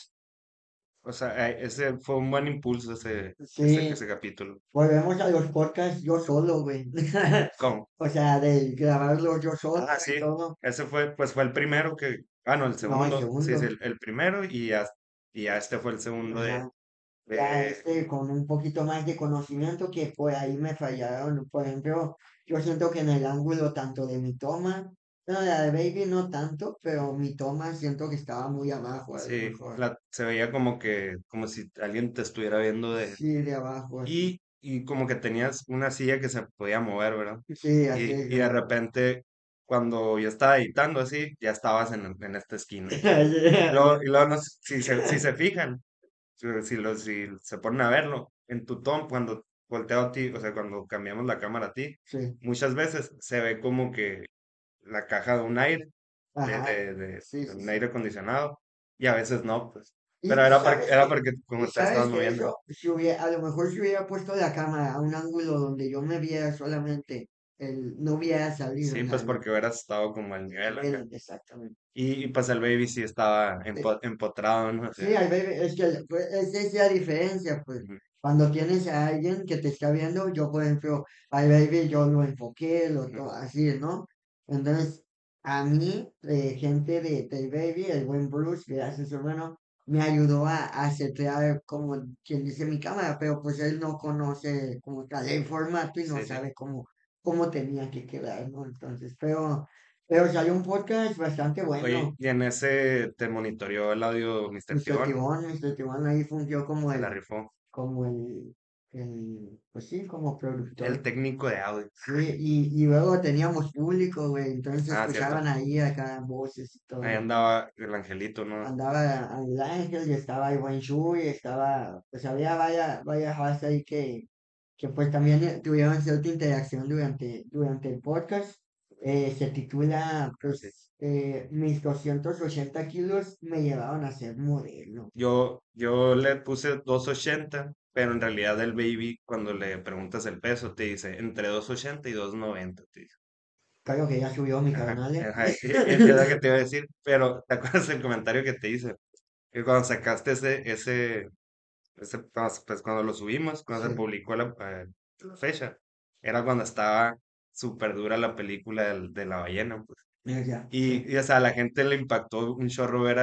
[SPEAKER 2] o sea, ese fue un buen impulso ese
[SPEAKER 1] Sí,
[SPEAKER 2] capítulo.
[SPEAKER 1] volvemos a los podcasts yo solo, güey.
[SPEAKER 2] ¿Cómo?
[SPEAKER 1] O sea, de grabarlos yo solo
[SPEAKER 2] Ah,
[SPEAKER 1] y
[SPEAKER 2] sí,
[SPEAKER 1] todo.
[SPEAKER 2] ese fue el primero no, el
[SPEAKER 1] No, el
[SPEAKER 2] segundo, sí, sí,
[SPEAKER 1] segundo.
[SPEAKER 2] el primero y ya este fue el segundo de,
[SPEAKER 1] Ajá. Ya
[SPEAKER 2] de,
[SPEAKER 1] con un poquito más de conocimiento que por ahí me fallaron. Por ejemplo, yo siento que en el ángulo tanto de mi toma, bueno, la de Baby no tanto, pero mi toma siento que estaba muy abajo a lo
[SPEAKER 2] sí,
[SPEAKER 1] mejor.
[SPEAKER 2] se veía como si alguien te estuviera viendo
[SPEAKER 1] Sí, de abajo, así.
[SPEAKER 2] y como que tenías una silla que se podía mover, ¿verdad?
[SPEAKER 1] Sí, así
[SPEAKER 2] Y
[SPEAKER 1] es,
[SPEAKER 2] de
[SPEAKER 1] güey.
[SPEAKER 2] repente, cuando yo estaba editando así, ya estabas en esta esquina.
[SPEAKER 1] Así,
[SPEAKER 2] Y luego no sé, si se fijan, si se ponen a verlo, en tu tom, cuando volteo a ti, o sea, cuando cambiamos la cámara a ti,
[SPEAKER 1] sí.
[SPEAKER 2] muchas veces se ve como que la caja de un aire,
[SPEAKER 1] Ajá. Sí,
[SPEAKER 2] de
[SPEAKER 1] sí,
[SPEAKER 2] un
[SPEAKER 1] sí.
[SPEAKER 2] aire acondicionado, y a veces no, pues. Pero
[SPEAKER 1] Y sabes
[SPEAKER 2] era
[SPEAKER 1] que,
[SPEAKER 2] porque
[SPEAKER 1] y
[SPEAKER 2] como te estabas
[SPEAKER 1] sabes que
[SPEAKER 2] moviendo.
[SPEAKER 1] eso, si hubiera, a lo mejor si hubiera puesto la cámara a un ángulo donde yo me viera solamente, no hubiera salido
[SPEAKER 2] Sí,
[SPEAKER 1] en
[SPEAKER 2] pues porque hubieras estado como al
[SPEAKER 1] el
[SPEAKER 2] nivel acá.
[SPEAKER 1] nivel, exactamente.
[SPEAKER 2] Pues el baby sí estaba
[SPEAKER 1] Eh,
[SPEAKER 2] empotrado, ¿no? O
[SPEAKER 1] Sí,
[SPEAKER 2] sea,
[SPEAKER 1] hay veces, es que pues, esa es la diferencia, pues.
[SPEAKER 2] ujú,
[SPEAKER 1] Cuando tienes a alguien que te está viendo, yo, por ejemplo, al baby yo lo enfoqué,
[SPEAKER 2] ujú,
[SPEAKER 1] así, ¿no? Entonces, a mí, gente del baby, el buen Bruce, gracias, hermano, me ayudó a setear, como quien dice, mi cámara, pero pues él no conoce como tal el formato y no
[SPEAKER 2] sí, sí.
[SPEAKER 1] sabe cómo tenía que quedar, ¿no? Entonces, pero salió un podcast bastante
[SPEAKER 2] Oye,
[SPEAKER 1] bueno.
[SPEAKER 2] y en ese te monitoreó el audio Mr. Tibón,
[SPEAKER 1] Mr. Tibón ahí fungió
[SPEAKER 2] se la rifó.
[SPEAKER 1] como pues sí, como
[SPEAKER 2] El
[SPEAKER 1] productor.
[SPEAKER 2] técnico de audio.
[SPEAKER 1] Sí, y luego teníamos público, güey, entonces
[SPEAKER 2] Ah, cierto.
[SPEAKER 1] escuchaban ahí acá voces y
[SPEAKER 2] Ahí
[SPEAKER 1] todo.
[SPEAKER 2] andaba el angelito, ¿no?
[SPEAKER 1] Andaba Ángel Ángel y estaba Iván Shui, pues había varias razas ahí que pues también tuvieron cierta interacción durante el podcast. Se titula,
[SPEAKER 2] Sí.
[SPEAKER 1] pues, mis 280 kilos me llevaron a ser modelo.
[SPEAKER 2] Yo le puse 280, pero en realidad el baby, cuando le preguntas el peso, te dice entre 280 y 290, te dice.
[SPEAKER 1] Claro que ya subió mi
[SPEAKER 2] Ajá,
[SPEAKER 1] carnal, ¿eh?
[SPEAKER 2] ajá, es lo que te iba a decir, pero ¿te acuerdas del comentario que te hice? Que cuando sacaste pues cuando lo subimos, cuando se
[SPEAKER 1] Sí,
[SPEAKER 2] publicó la fecha, era cuando estaba súper dura la película de la ballena, pues.
[SPEAKER 1] ya, sí.
[SPEAKER 2] O sea, a la gente le impactó un chorro ver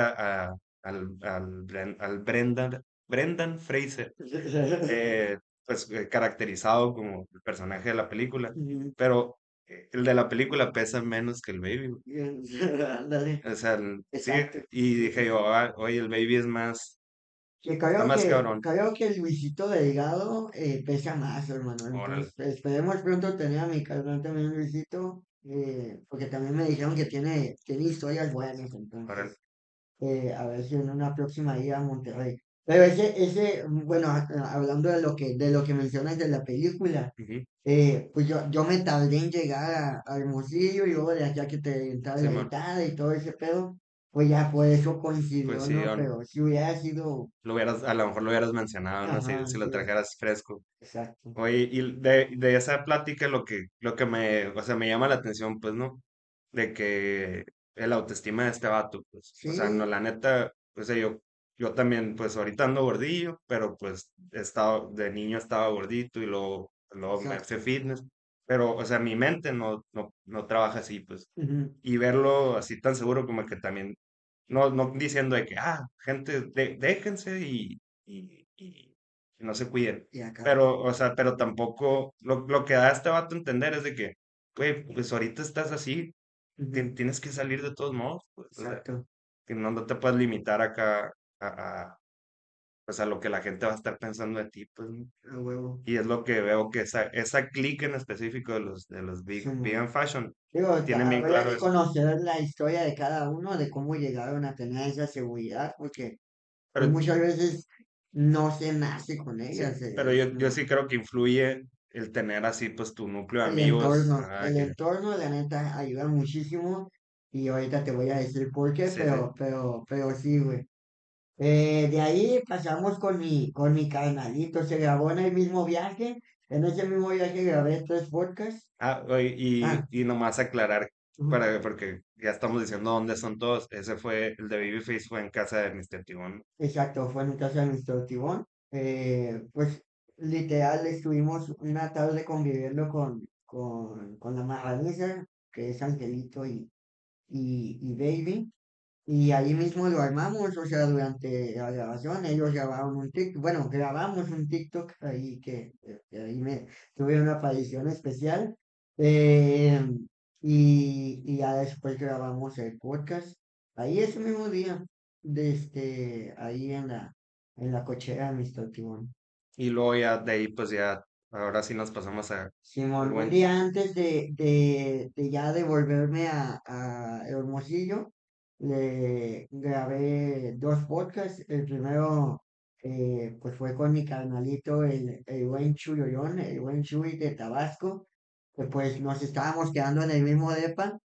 [SPEAKER 2] al Brendan Fraser, pues caracterizado como el personaje de la película,
[SPEAKER 1] Ujú.
[SPEAKER 2] pero el de la película pesa menos que el baby, güey.
[SPEAKER 1] Bien, ándale,
[SPEAKER 2] O sea, sí,
[SPEAKER 1] exacto.
[SPEAKER 2] y dije yo, oye, el baby es más.
[SPEAKER 1] Que
[SPEAKER 2] Está más cabrón.
[SPEAKER 1] creo que el Luisito Delgado pesa más, hermano.
[SPEAKER 2] Órale,
[SPEAKER 1] Entonces, esperemos pronto tener a mi carnal también Luisito, porque también me dijeron que tiene historias buenas,
[SPEAKER 2] órale.
[SPEAKER 1] entonces, a ver si en una próxima ida a Monterrey. Pero bueno, hablando de lo que mencionas de la película,
[SPEAKER 2] Ujú.
[SPEAKER 1] pues yo me tardé en llegar a Hermosillo y luego de allá que te entraba la
[SPEAKER 2] Simón,
[SPEAKER 1] editada y todo ese pedo, pues ya por eso
[SPEAKER 2] pues
[SPEAKER 1] coincidió,
[SPEAKER 2] sí,
[SPEAKER 1] ¿no? Pero si hubiera sido,
[SPEAKER 2] a lo mejor lo hubieras mencionado, ¿no?
[SPEAKER 1] ajá,
[SPEAKER 2] Si lo
[SPEAKER 1] sí,
[SPEAKER 2] trajeras fresco.
[SPEAKER 1] exacto.
[SPEAKER 2] Oye, y de esa plática lo que me, o sea, me llama la atención, pues, ¿no? De que el autoestima de este vato, pues, o sea, no,
[SPEAKER 1] Sí,
[SPEAKER 2] la neta, o sea, yo también, pues, ahorita ando gordillo, pero pues, de niño estaba gordito y luego me hice
[SPEAKER 1] exacto.
[SPEAKER 2] fitness, pero, o sea, mi mente no trabaja así, pues,
[SPEAKER 1] Ujú.
[SPEAKER 2] y verlo así tan seguro como que también, no diciendo de que, gente, déjense y no se cuiden.
[SPEAKER 1] Y acá,
[SPEAKER 2] Pero, o sea, pero tampoco, lo que da este vato a entender es de que, güey, pues ahorita estás así,
[SPEAKER 1] ujú,
[SPEAKER 2] tienes que salir de todos modos, pues, o sea,
[SPEAKER 1] exacto,
[SPEAKER 2] que no te puedes limitar acá pues a lo que la gente va a estar pensando de ti, pues, ¿no?
[SPEAKER 1] a huevo.
[SPEAKER 2] Y es lo que veo que esa clique en específico de los
[SPEAKER 1] Simón.
[SPEAKER 2] vegan fashion,
[SPEAKER 1] Digo,
[SPEAKER 2] tienen bien
[SPEAKER 1] habría
[SPEAKER 2] claro
[SPEAKER 1] que
[SPEAKER 2] eso.
[SPEAKER 1] conocer la historia de cada uno, de cómo llegaron a tener esa seguridad, porque pues
[SPEAKER 2] Pero
[SPEAKER 1] muchas veces no se nace con
[SPEAKER 2] sí,
[SPEAKER 1] ellas,
[SPEAKER 2] pero yo sí creo que influye el tener así, pues, tu núcleo de amigos,
[SPEAKER 1] el entorno, la neta, ayuda muchísimo, y ahorita te voy a decir por qué,
[SPEAKER 2] sí, sí.
[SPEAKER 1] pero sí, güey. De ahí pasamos con mi carnalito, se grabó en el mismo viaje, en ese mismo viaje grabé 3 podcasts.
[SPEAKER 2] Oye,
[SPEAKER 1] Ah,
[SPEAKER 2] y nomás aclarar,
[SPEAKER 1] ujú,
[SPEAKER 2] porque ya estamos diciendo dónde son todos. Ese fue, el de Babyface fue en casa de Mr. Tibón.
[SPEAKER 1] exacto, fue en casa de Mr. Tibón. Pues literal estuvimos una tarde conviviendo con la marraniza, que es Angelito y Baby. Y ahí mismo lo armamos, o sea, durante la grabación, ellos grabaron un TikTok, bueno, grabamos un TikTok ahí que ahí me tuve una aparición especial. eh, y ya después grabamos el podcast, ahí ese mismo día, ahí en la cochera de Mr. Tibón.
[SPEAKER 2] Y luego ya de ahí, pues ya, ahora sí nos pasamos al
[SPEAKER 1] Simón, un
[SPEAKER 2] buen.
[SPEAKER 1] día antes de ya devolverme a Hermosillo, le grabé 2 podcasts. El primero, pues fue con mi carnalito, el buen Chuyoyón, el buen Chuy de Tabasco, que pues nos estábamos quedando en el mismo depa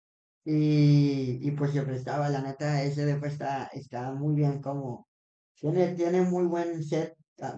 [SPEAKER 1] y pues se prestaba, la neta, ese depa está muy bien, como tiene muy buen set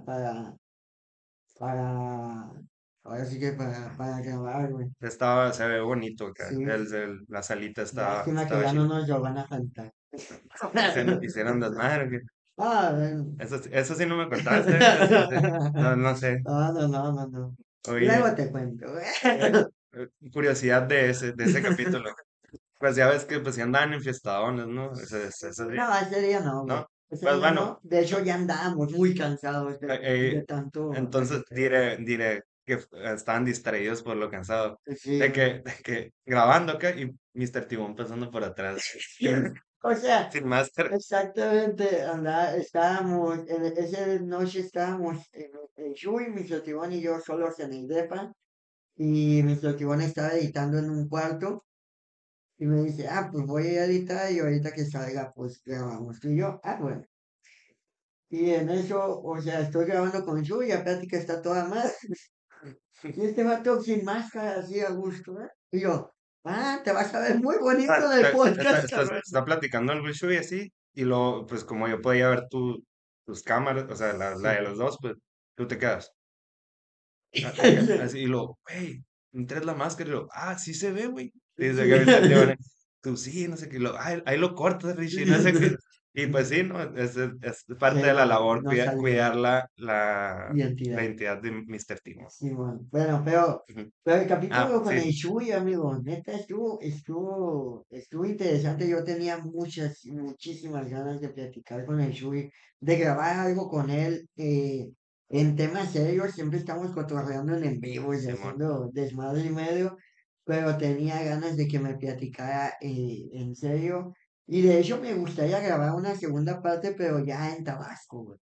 [SPEAKER 1] para, ahora sí que para grabar, güey.
[SPEAKER 2] Se ve bonito acá.
[SPEAKER 1] Sí,
[SPEAKER 2] La salita
[SPEAKER 1] lástima que
[SPEAKER 2] estaba
[SPEAKER 1] ya no
[SPEAKER 2] chida.
[SPEAKER 1] nos lo van a cantar.
[SPEAKER 2] Hicieron desmadre, ¿o qué?
[SPEAKER 1] Ah, bueno.
[SPEAKER 2] Eso sí no me contaste, eso sí. No, no sé.
[SPEAKER 1] No, no, no, no, no.
[SPEAKER 2] Oye,
[SPEAKER 1] Luego te cuento, güey.
[SPEAKER 2] curiosidad de ese capítulo. Pues ya ves que pues sí andaban enfiestadones, ¿no? Ese día,
[SPEAKER 1] No, ese día no, güey.
[SPEAKER 2] ¿no?
[SPEAKER 1] Ese
[SPEAKER 2] Pues
[SPEAKER 1] día
[SPEAKER 2] bueno,
[SPEAKER 1] no. De hecho, ya andábamos muy cansados
[SPEAKER 2] eh,
[SPEAKER 1] de
[SPEAKER 2] eh,
[SPEAKER 1] tanto
[SPEAKER 2] entonces
[SPEAKER 1] ajetreo.
[SPEAKER 2] diré que estaban distraídos por lo cansado.
[SPEAKER 1] Sí,
[SPEAKER 2] De
[SPEAKER 1] güey.
[SPEAKER 2] que, de que grabando acá y Mr. Tibón pasando por atrás,
[SPEAKER 1] O sea,
[SPEAKER 2] sin máscara.
[SPEAKER 1] exactamente, estábamos, esa noche estábamos en Shui, mi Tibón y yo solos en el depa, y mi Tibón estaba editando en un cuarto, y me dice, pues voy a editar, y ahorita que salga, pues grabamos tú y yo, bueno. Y en eso, o sea, estoy grabando con Shui, la plática está toda mal, y este vato sin máscara, así a gusto, ¿eh? Y yo, te vas a ver muy bonito en el podcast, cabrón.
[SPEAKER 2] Está platicando el Wishu y así, y luego, pues como yo podía ver tus cámaras, o sea, la de
[SPEAKER 1] Sí.
[SPEAKER 2] los dos, pues tú te quedas. Acá, así, y luego, güey, traes la máscara, y luego, sí se ve, güey. Y dice que
[SPEAKER 1] Sí.
[SPEAKER 2] Mr. Tibón, tú sí, no sé qué, y luego, ahí lo cortas, Richie, no sé qué. Y pues sí, ¿no? Es parte
[SPEAKER 1] Sí,
[SPEAKER 2] de la
[SPEAKER 1] bueno,
[SPEAKER 2] labor
[SPEAKER 1] no salió
[SPEAKER 2] cuidar la
[SPEAKER 1] identidad.
[SPEAKER 2] identidad de Mr. Tibón.
[SPEAKER 1] Sí, bueno,
[SPEAKER 2] Ujú.
[SPEAKER 1] pero el capítulo con
[SPEAKER 2] Sí,
[SPEAKER 1] el Shui, amigo, neta, estuvo interesante. Yo tenía muchísimas ganas de platicar con el Shui, de grabar algo con él, en temas serios. Siempre estamos cotorreando en vivo y
[SPEAKER 2] Simón.
[SPEAKER 1] haciendo desmadre y medio, pero tenía ganas de que me platicara en serio. Y de hecho me gustaría grabar una segunda parte, pero ya en Tabasco, güey.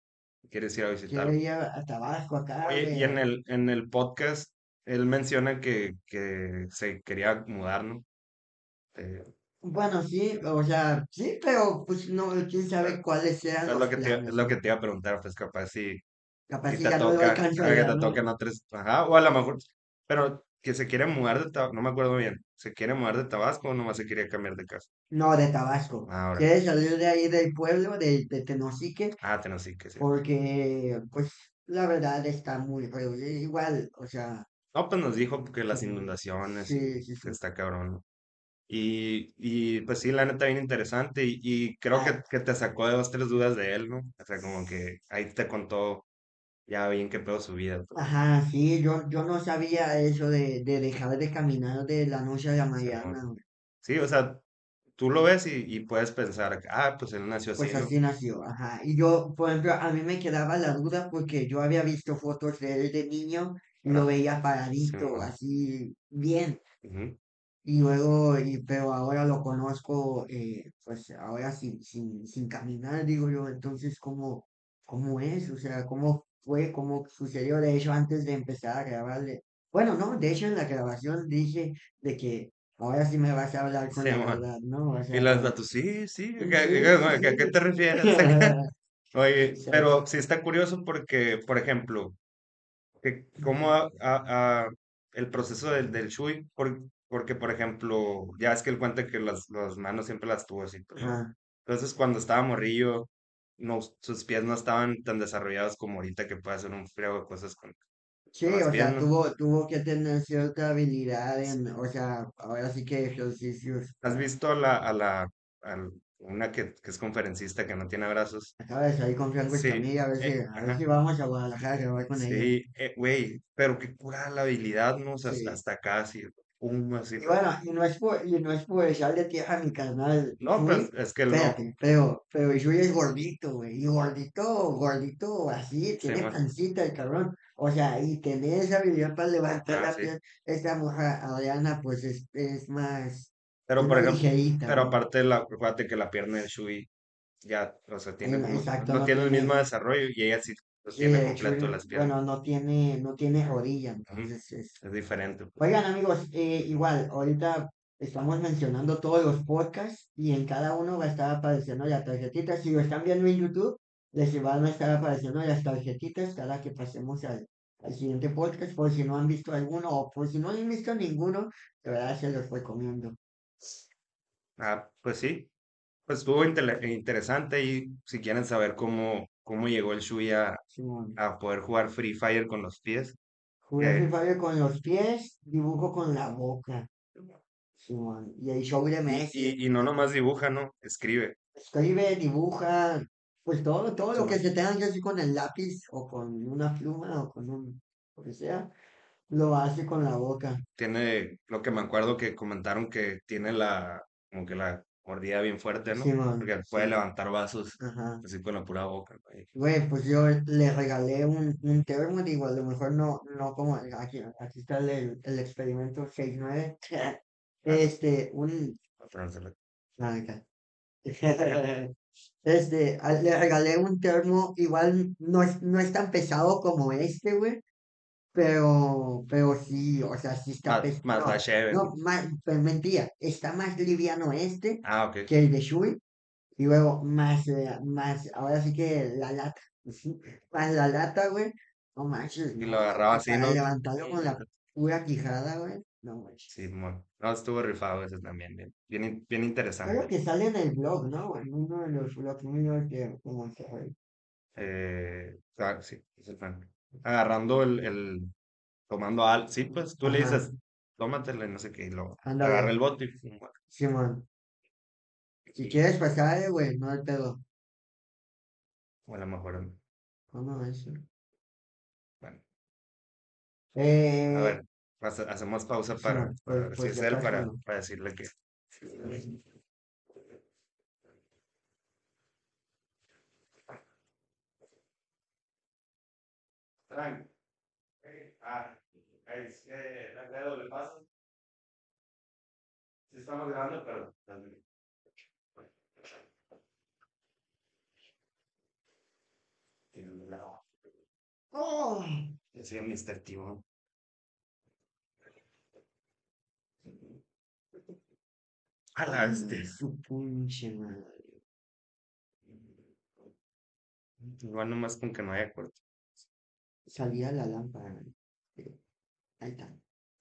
[SPEAKER 2] quieres ir a
[SPEAKER 1] quiero
[SPEAKER 2] visitarlo.
[SPEAKER 1] ir a Tabasco acá,
[SPEAKER 2] Oye,
[SPEAKER 1] güey.
[SPEAKER 2] y en el podcast, él menciona que se quería mudar, ¿no? Eh,
[SPEAKER 1] Bueno, sí, o sea, sí, pero pues no, quién sabe cuáles sean
[SPEAKER 2] es lo
[SPEAKER 1] los
[SPEAKER 2] que es
[SPEAKER 1] planes,
[SPEAKER 2] lo que
[SPEAKER 1] ¿no?
[SPEAKER 2] te iba a preguntar, pues capaz
[SPEAKER 1] Capaz
[SPEAKER 2] si
[SPEAKER 1] si
[SPEAKER 2] te
[SPEAKER 1] ya no lo
[SPEAKER 2] toca,
[SPEAKER 1] alcanzo
[SPEAKER 2] que
[SPEAKER 1] allá,
[SPEAKER 2] te
[SPEAKER 1] ¿no?
[SPEAKER 2] toquen otros, ajá, o a lo mejor, pero que se quiere mudar de Tabasco, no me acuerdo bien, ¿se quiere mudar de Tabasco o nomás se quería cambiar de casa?
[SPEAKER 1] No, de Tabasco.
[SPEAKER 2] Ahora,
[SPEAKER 1] Quiere salir de ahí del pueblo, de Tenosique,
[SPEAKER 2] Tennessee, que sí.
[SPEAKER 1] porque, pues, la verdad está muy feo. Igual, o sea,
[SPEAKER 2] No, pues nos dijo que las
[SPEAKER 1] Simón.
[SPEAKER 2] inundaciones
[SPEAKER 1] Sí,
[SPEAKER 2] y
[SPEAKER 1] sí,
[SPEAKER 2] que
[SPEAKER 1] sí.
[SPEAKER 2] está cabrón, ¿no? Y pues sí, la neta bien interesante y creo
[SPEAKER 1] Ah,
[SPEAKER 2] que te sacó de dos, tres dudas de él, ¿no? O sea, como que ahí te contó ya bien qué pedo su vida, pues.
[SPEAKER 1] ajá, sí, yo no sabía eso de dejar de caminar de la noche a la
[SPEAKER 2] Simón.
[SPEAKER 1] mañana, güey.
[SPEAKER 2] Sí, o sea, tú lo ves y puedes pensar, pues él nació
[SPEAKER 1] Pues
[SPEAKER 2] así, ¿no?
[SPEAKER 1] así nació, ajá. Y yo, por ejemplo, a mí me quedaba la duda porque yo había visto fotos de él de niño y lo
[SPEAKER 2] Ah,
[SPEAKER 1] veía paradito,
[SPEAKER 2] Simón.
[SPEAKER 1] así, bien.
[SPEAKER 2] Ujú.
[SPEAKER 1] Y luego, pero ahora lo conozco, pues ahora sin caminar, digo yo, entonces, ¿cómo es? O sea, ¿cómo fue? ¿Cómo sucedió? De hecho, antes de empezar a grabarle, bueno, no, de hecho en la grabación dije de que ahora sí me vas a hablar con la
[SPEAKER 2] Simón.
[SPEAKER 1] verdad, ¿no? O
[SPEAKER 2] Y
[SPEAKER 1] sea,
[SPEAKER 2] los
[SPEAKER 1] como,
[SPEAKER 2] datos, sí, sí,
[SPEAKER 1] sí, sí,
[SPEAKER 2] ¿a qué
[SPEAKER 1] sí.
[SPEAKER 2] te refieres? Oye,
[SPEAKER 1] ¿Sabes?
[SPEAKER 2] pero sí está curioso porque, por ejemplo, cómo el proceso del Shui, porque, por ejemplo, ya es que él cuenta que las manos siempre las tuvo así, pues, ¿no?
[SPEAKER 1] Ajá.
[SPEAKER 2] Entonces, cuando estaba morrillo, no, sus pies no estaban tan desarrollados como ahorita que puede hacer un friego de cosas con
[SPEAKER 1] Sí,
[SPEAKER 2] las
[SPEAKER 1] o
[SPEAKER 2] pies,
[SPEAKER 1] sea,
[SPEAKER 2] ¿no?
[SPEAKER 1] tuvo que tener cierta habilidad o sea, ahora sí que ejercicios
[SPEAKER 2] ¿Has
[SPEAKER 1] para,
[SPEAKER 2] visto una que es conferencista que no tiene brazos?
[SPEAKER 1] ¿sabes? Ahí con Franco
[SPEAKER 2] Sí,
[SPEAKER 1] Escamilla, a ver si
[SPEAKER 2] ajá.
[SPEAKER 1] vamos a Guadalajara a grabar con ella.
[SPEAKER 2] Sí, güey, pero qué cura la habilidad, ¿no? O sea,
[SPEAKER 1] Sí.
[SPEAKER 2] hasta acá, así, pum, así.
[SPEAKER 1] Y bueno, y no es por echarle tierra a mi canal
[SPEAKER 2] No, pues
[SPEAKER 1] Shui,
[SPEAKER 2] es que él no,
[SPEAKER 1] espérate, pero el Shui es gordito, güey, y gordito, gordito, así,
[SPEAKER 2] sí,
[SPEAKER 1] tiene pancita el cabrón. O sea, y tener esa habilidad para levantar la
[SPEAKER 2] sí.
[SPEAKER 1] piel, esta mujer Adriana, pues es
[SPEAKER 2] Pero por
[SPEAKER 1] más
[SPEAKER 2] ejemplo,
[SPEAKER 1] ligerita,
[SPEAKER 2] pero
[SPEAKER 1] ¿no?
[SPEAKER 2] aparte, acuérdate que la pierna de Shui ya, o sea, tiene como,
[SPEAKER 1] Exacto,
[SPEAKER 2] no
[SPEAKER 1] no
[SPEAKER 2] tiene el mismo
[SPEAKER 1] tiene,
[SPEAKER 2] desarrollo y ella sí lo
[SPEAKER 1] sí,
[SPEAKER 2] tiene
[SPEAKER 1] el
[SPEAKER 2] completo
[SPEAKER 1] Shui,
[SPEAKER 2] las piernas.
[SPEAKER 1] bueno, no tiene rodilla,
[SPEAKER 2] Ujú.
[SPEAKER 1] entonces es.
[SPEAKER 2] Es diferente, pues.
[SPEAKER 1] Oigan amigos, igual, ahorita estamos mencionando todos los podcasts y en cada uno va a estar apareciendo la tarjetita. Si lo están viendo en YouTube, les van a estar apareciendo las tarjetitas cada que pasemos al siguiente podcast, por si no han visto alguno o por si no han visto ninguno, de verdad se los recomiendo.
[SPEAKER 2] Pues sí, pues estuvo interesante y si quieren saber cómo llegó el Shui
[SPEAKER 1] Simón.
[SPEAKER 2] a poder jugar Free Fire con los pies,
[SPEAKER 1] Jugué Free
[SPEAKER 2] eh,
[SPEAKER 1] Fire con los pies, dibujo con la boca, Simón. Y el show de
[SPEAKER 2] y,
[SPEAKER 1] Messi.
[SPEAKER 2] y, y no nomás dibuja, ¿no? Escribe.
[SPEAKER 1] Escribe, dibuja, pues todo
[SPEAKER 2] Sí,
[SPEAKER 1] lo que
[SPEAKER 2] man.
[SPEAKER 1] se tenga que hacer con el lápiz o con una pluma o con lo que sea, lo hace con la boca.
[SPEAKER 2] Tiene, lo que me acuerdo que comentaron que tiene como que la mordida bien fuerte, ¿no?
[SPEAKER 1] Simón,
[SPEAKER 2] Porque puede
[SPEAKER 1] sí,
[SPEAKER 2] levantar vasos
[SPEAKER 1] ajá.
[SPEAKER 2] así con la pura boca, güey.
[SPEAKER 1] Güey, pues yo le regalé un termo, digo, a lo mejor no como, aquí está el experimento 69.
[SPEAKER 2] Ah, para ponérselo.
[SPEAKER 1] Acá. Le regalé un termo, igual no es tan pesado como este, güey. Pero sí, o sea, sí está
[SPEAKER 2] Más la cheve.
[SPEAKER 1] no, pues mentira, está más liviano este
[SPEAKER 2] Ok.
[SPEAKER 1] que el de Shui, y luego ahora sí que la lata, sí, más la lata, güey, no manches,
[SPEAKER 2] Y lo
[SPEAKER 1] no,
[SPEAKER 2] agarraba
[SPEAKER 1] y
[SPEAKER 2] así,
[SPEAKER 1] para
[SPEAKER 2] ¿no?
[SPEAKER 1] levantarlo con la pura quijada, güey, no
[SPEAKER 2] Sí,
[SPEAKER 1] manches.
[SPEAKER 2] no, estuvo rifado ese también, bien
[SPEAKER 1] Creo
[SPEAKER 2] interesante.
[SPEAKER 1] que sale en el blog, ¿no? En uno de los blogs míos de como se ve.
[SPEAKER 2] Sí, es el plan. Agarrando tomando sí, pues tú le
[SPEAKER 1] Ajá,
[SPEAKER 2] dices, tómatela y no sé qué, y lo agarra el
[SPEAKER 1] ándale,
[SPEAKER 2] bote y pum,
[SPEAKER 1] Simón, si
[SPEAKER 2] y-
[SPEAKER 1] quieres pasar, güey, no hay pedo.
[SPEAKER 2] o a lo mejor,
[SPEAKER 1] ¿Cómo es?
[SPEAKER 2] bueno, a
[SPEAKER 1] Eh,
[SPEAKER 2] ver, hacemos pausa para,
[SPEAKER 1] Simón,
[SPEAKER 2] para ver si
[SPEAKER 1] por
[SPEAKER 2] es
[SPEAKER 1] si
[SPEAKER 2] él,
[SPEAKER 1] acaso
[SPEAKER 2] para,
[SPEAKER 1] no.
[SPEAKER 2] para decirle que. Frank, es que la de doble paso. Sí estamos grabando, pero.
[SPEAKER 1] Oh,
[SPEAKER 2] Decía Mr. Tibón. A la
[SPEAKER 1] ay,
[SPEAKER 2] este.
[SPEAKER 1] su pinche madre.
[SPEAKER 2] Igual nomás con que no haya corto.
[SPEAKER 1] Salía la lámpara. Ahí está.